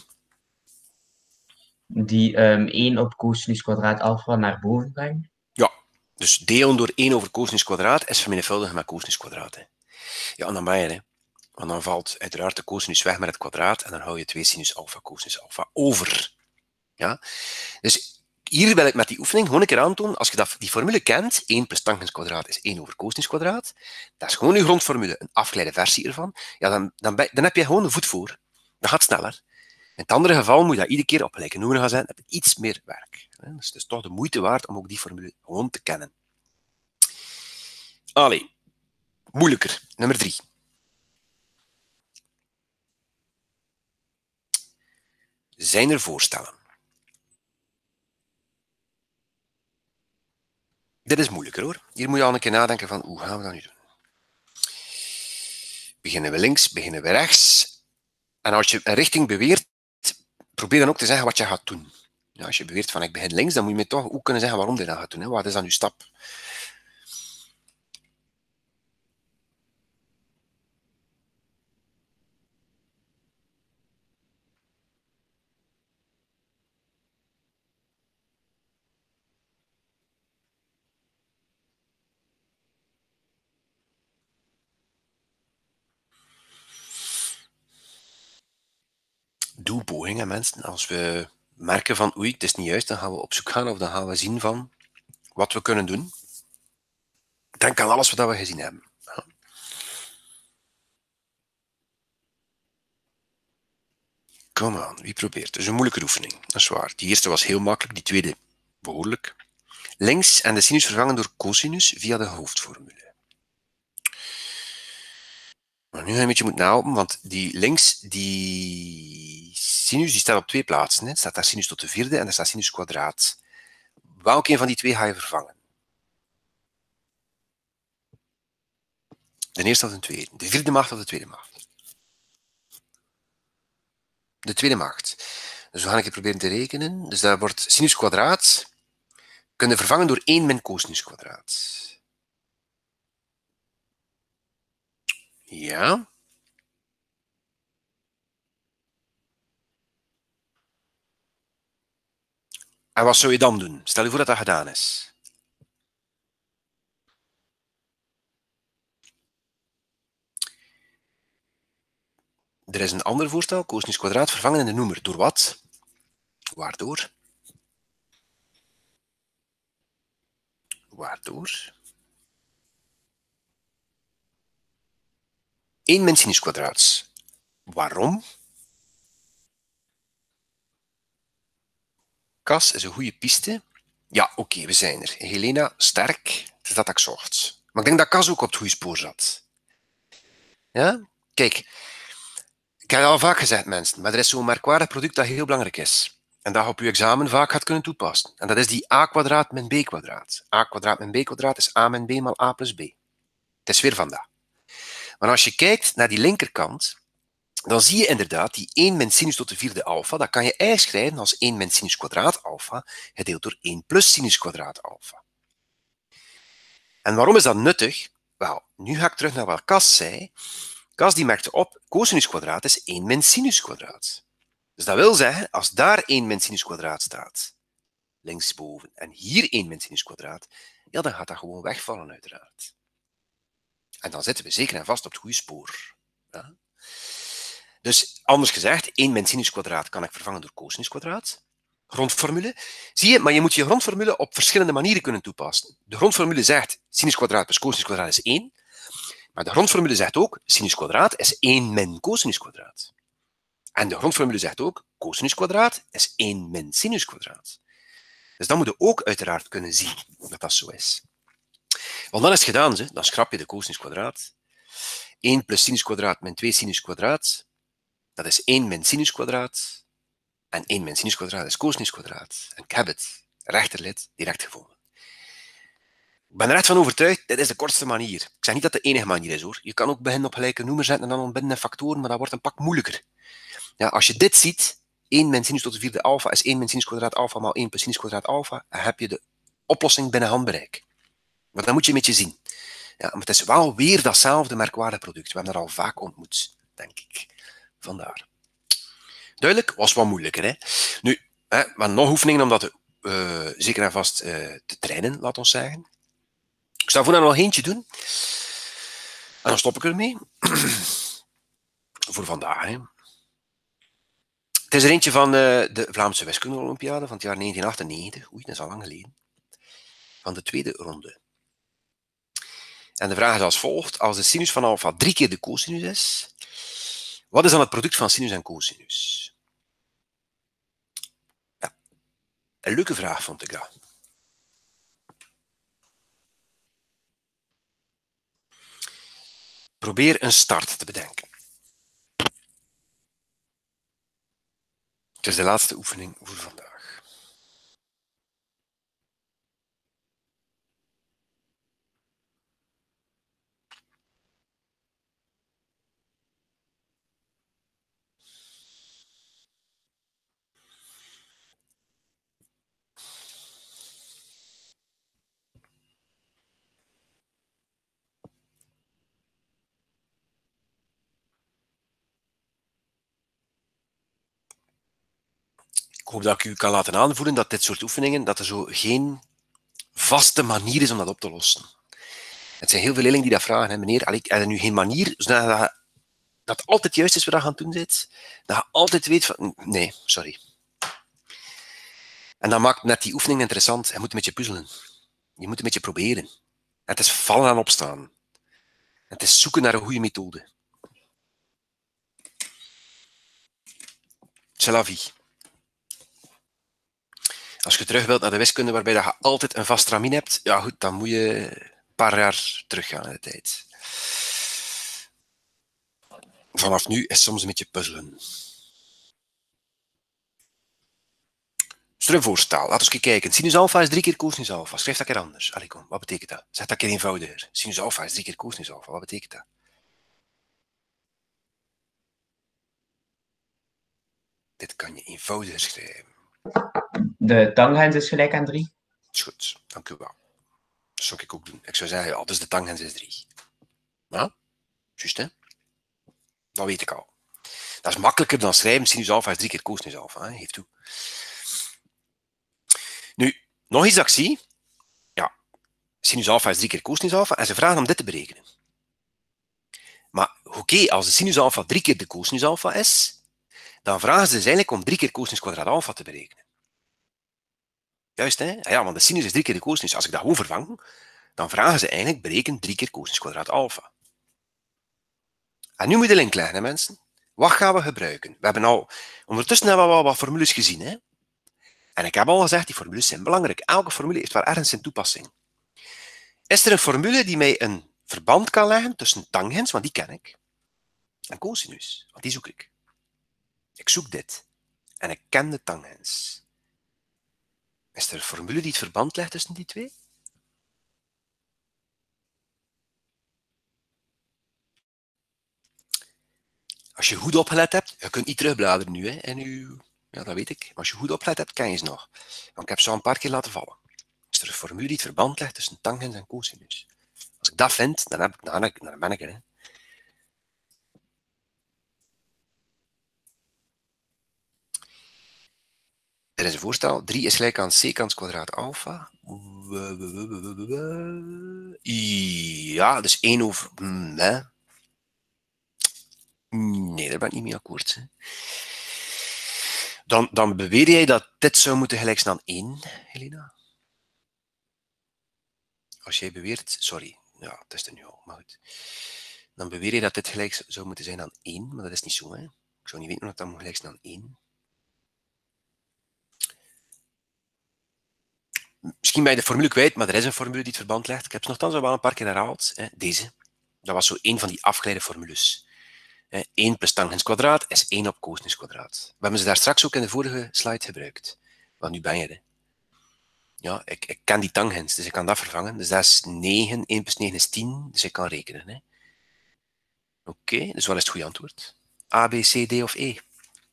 S3: Die um, één op cosinus kwadraat alpha naar boven brengen.
S1: Ja, dus delen door één over cosinus kwadraat is vermenigvuldigen met cosinus kwadraat. Hè. Ja, en dan ben je, hè. Want dan valt uiteraard de cosinus weg met het kwadraat en dan hou je twee sinus alpha cosinus alpha over. Ja? Dus hier wil ik met die oefening gewoon een keer aantonen, als je dat, die formule kent, één plus tangens kwadraat is één over cosinus kwadraat, dat is gewoon je grondformule, een afgeleide versie ervan, ja, dan, dan, ben, dan heb je gewoon een voet voor. Dat gaat sneller. In het andere geval moet je dat iedere keer op gelijke noemer gaan zetten, dan heb je iets meer werk. Dus het is toch de moeite waard om ook die formule gewoon te kennen. Allee, moeilijker. Nummer drie. Zijn er voorstellen? Dit is moeilijker hoor. Hier moet je al een keer nadenken van hoe gaan we dat nu doen? Beginnen we links, beginnen we rechts. En als je een richting beweert, probeer dan ook te zeggen wat je gaat doen. Ja, als je beweert van ik begin links, dan moet je me toch ook kunnen zeggen waarom je dat gaat doen. Hè? Wat is dan je stap? Doe pogingen, mensen. Als we merken van oei, het is niet juist, dan gaan we op zoek gaan of dan gaan we zien van wat we kunnen doen. Denk aan alles wat we gezien hebben. Ja. Kom aan, wie probeert? Het is een moeilijke oefening, dat is waar. Die eerste was heel makkelijk, die tweede behoorlijk. Links en de sinus vervangen door cosinus via de hoofdformule. Maar nu ga je een beetje moeten nahelpen, want die links, die sinus, die staat op twee plaatsen. Er staat daar sinus tot de vierde en er staat sinus kwadraat. Welke een van die twee ga je vervangen? De eerste of de tweede? De vierde maagd of de tweede maagd? De tweede maagd. Dus we gaan een keer proberen te rekenen. Dus dat wordt sinus kwadraat kunnen vervangen door één min cosinus kwadraat. Ja. En wat zou je dan doen? Stel je voor dat dat gedaan is. Er is een ander voorstel, cosinus kwadraat vervangen in de noemer. Door wat? Waardoor? Waardoor? één min sinus kwadraat. Waarom? Cas is een goede piste. Ja, oké, okay, we zijn er. Helena, sterk. Het is dat ik zocht. Maar ik denk dat Cas ook op het goede spoor zat. Ja? Kijk, ik heb het al vaak gezegd, mensen, maar er is zo'n merkwaardig product dat heel belangrijk is. En dat je op je examen vaak gaat kunnen toepassen. En dat is die a kwadraat min b kwadraat. A kwadraat min b kwadraat is a min b maal a plus b. Het is weer vandaag. Maar als je kijkt naar die linkerkant, dan zie je inderdaad die één min sinus tot de vierde alfa. Dat kan je eigenlijk schrijven als één min sinus kwadraat alfa gedeeld door één plus sinus kwadraat alfa. En waarom is dat nuttig? Wel, nu ga ik terug naar wat Cas zei. Cas die merkte op, cosinus kwadraat is één min sinus kwadraat. Dus dat wil zeggen, als daar één min sinus kwadraat staat, linksboven, en hier één min sinus kwadraat, ja, dan gaat dat gewoon wegvallen uiteraard. En dan zitten we zeker en vast op het goede spoor. Ja? Dus anders gezegd, één min sinus kwadraat kan ik vervangen door cosinus kwadraat. Grondformule. Zie je, maar je moet je grondformule op verschillende manieren kunnen toepassen. De grondformule zegt sinus kwadraat plus cosinus kwadraat is één. Maar de grondformule zegt ook sinus kwadraat is één min cosinus kwadraat. En de grondformule zegt ook cosinus kwadraat is één min sinus kwadraat. Dus dan moet je ook uiteraard kunnen zien dat dat zo is. Want dan is het gedaan, ze. Dan schrap je de cosinus kwadraat. één plus sinus kwadraat min twee sinus kwadraat. Dat is één min sinus kwadraat. En één min sinus kwadraat is cosinus kwadraat. En ik heb het rechterlid direct gevonden. Ik ben er echt van overtuigd, dit is de kortste manier. Ik zeg niet dat het de enige manier is, hoor. Je kan ook beginnen op gelijke noemer zetten en dan ontbinden factoren, maar dat wordt een pak moeilijker. Ja, als je dit ziet, één min sinus tot de vierde alfa is één min sinus kwadraat alfa maal één plus sinus kwadraat alfa, dan heb je de oplossing binnen handbereik. Maar dat moet je een beetje zien. Ja, maar het is wel weer datzelfde merkwaardig product. We hebben dat al vaak ontmoet, denk ik. Vandaar. Duidelijk? Was wat moeilijker, hè? Nu, hè, we hebben nog oefeningen om dat uh, zeker en vast uh, te trainen, laat ons zeggen. Ik zal voor nou nog eentje doen. En dan stop ik ermee. Voor vandaag, hè. Het is er eentje van uh, de Vlaamse wiskunde-olympiade van het jaar negentien achtennegentig. Oei, dat is al lang geleden. Van de tweede ronde. En de vraag is als volgt. Als de sinus van alfa drie keer de cosinus is, wat is dan het product van sinus en cosinus? Ja, een leuke vraag vond ik dat. Probeer een start te bedenken. Het is de laatste oefening voor vandaag. Ik hoop dat ik u kan laten aanvoelen dat dit soort oefeningen, dat er zo geen vaste manier is om dat op te lossen. Het zijn heel veel leerlingen die dat vragen, hè, meneer, allee, er nu geen manier, zodat dat, dat altijd juist is wat je aan het doen bent, dat je altijd weet van, nee, sorry. En dat maakt net die oefening interessant. Je moet een beetje puzzelen. Je moet een beetje proberen. Het is vallen en opstaan. Het is zoeken naar een goede methode. C'est la vie. Als je terug wilt naar de wiskunde waarbij je altijd een vast ramin hebt, ja goed, dan moet je een paar jaar teruggaan in de tijd. Vanaf nu is soms een beetje puzzelen. Strumvoorstel, laten we eens kijken. Sinus alfa is drie keer cosinus alfa. Schrijf dat keer anders. Allee, kom, wat betekent dat? Zeg dat keer eenvoudiger. Sinus alfa is drie keer cosinus alfa. Wat betekent dat? Dit kan je eenvoudiger schrijven.
S3: De tangent is gelijk aan drie.
S1: Is goed, dank u wel. Dat zou ik ook doen. Ik zou zeggen, ja, dus de tangent is drie. Ja, juist hè? Dat weet ik al. Dat is makkelijker dan schrijven. Sinus alfa is drie keer cosinus alfa. Hè? Geef toe. Nu, nog iets dat ik zie. Ja, sinus alfa is drie keer cosinus alfa. En ze vragen om dit te berekenen. Maar oké, okay, als de sinus alfa drie keer de cosinus alfa is, dan vragen ze dus eigenlijk om drie keer cosinus kwadraat alfa te berekenen. Juist, hè? Ja, want de sinus is drie keer de cosinus. Als ik dat gewoon vervang, dan vragen ze eigenlijk bereken drie keer cosinus kwadraat alfa. En nu moet je de link leggen, hè, mensen. Wat gaan we gebruiken? We hebben al ondertussen hebben we al wat formules gezien. Hè? En ik heb al gezegd, die formules zijn belangrijk. Elke formule heeft wel ergens zijn toepassing. Is er een formule die mij een verband kan leggen tussen tangens, want die ken ik, en cosinus, want die zoek ik. Ik zoek dit. En ik ken de tangens. Is er een formule die het verband legt tussen die twee? Als je goed opgelet hebt, je kunt niet terugbladeren nu, hè, en u, ja, dat weet ik. Maar als je goed opgelet hebt, ken je ze nog. Want ik heb ze al een paar keer laten vallen. Is er een formule die het verband legt tussen tangens en cosinus? Als ik dat vind, dan, heb ik, dan, dan ben ik er. Hè. Er is een voorstel, drie is gelijk aan secant kwadraat alpha. Ja, dus één over... Nee, nee daar ben ik niet mee akkoord. Hè. Dan, dan beweer jij dat dit zou moeten gelijk zijn aan één, Helena? Als jij beweert... Sorry, ja, het is er nu al, maar goed. Dan beweer je dat dit gelijk zou moeten zijn aan één, maar dat is niet zo. Hè. Ik zou niet weten of dat moet gelijk zijn aan één. Misschien ben je de formule kwijt, maar er is een formule die het verband legt. Ik heb ze nogthans al wel een paar keer herhaald. Hè. Deze. Dat was zo één van die afgeleide formules. Hè. één plus tangens kwadraat is één op cosinus kwadraat. We hebben ze daar straks ook in de vorige slide gebruikt. Want nu ben je er. Ja, ik, ik ken die tangens, dus ik kan dat vervangen. Dus dat is negen. één plus negen is tien, dus ik kan rekenen. Oké, okay, dus wat is het goede antwoord? A, B, C, D of E?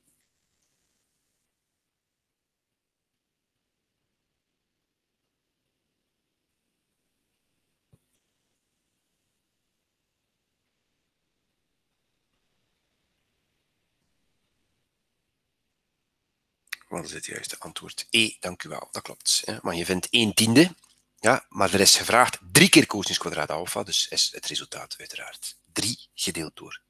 S1: Wat is het juiste antwoord? E, dank u wel, dat klopt. Maar je vindt één tiende, ja, maar er is gevraagd drie keer cosinus kwadraat alpha, dus is het resultaat uiteraard drie gedeeld door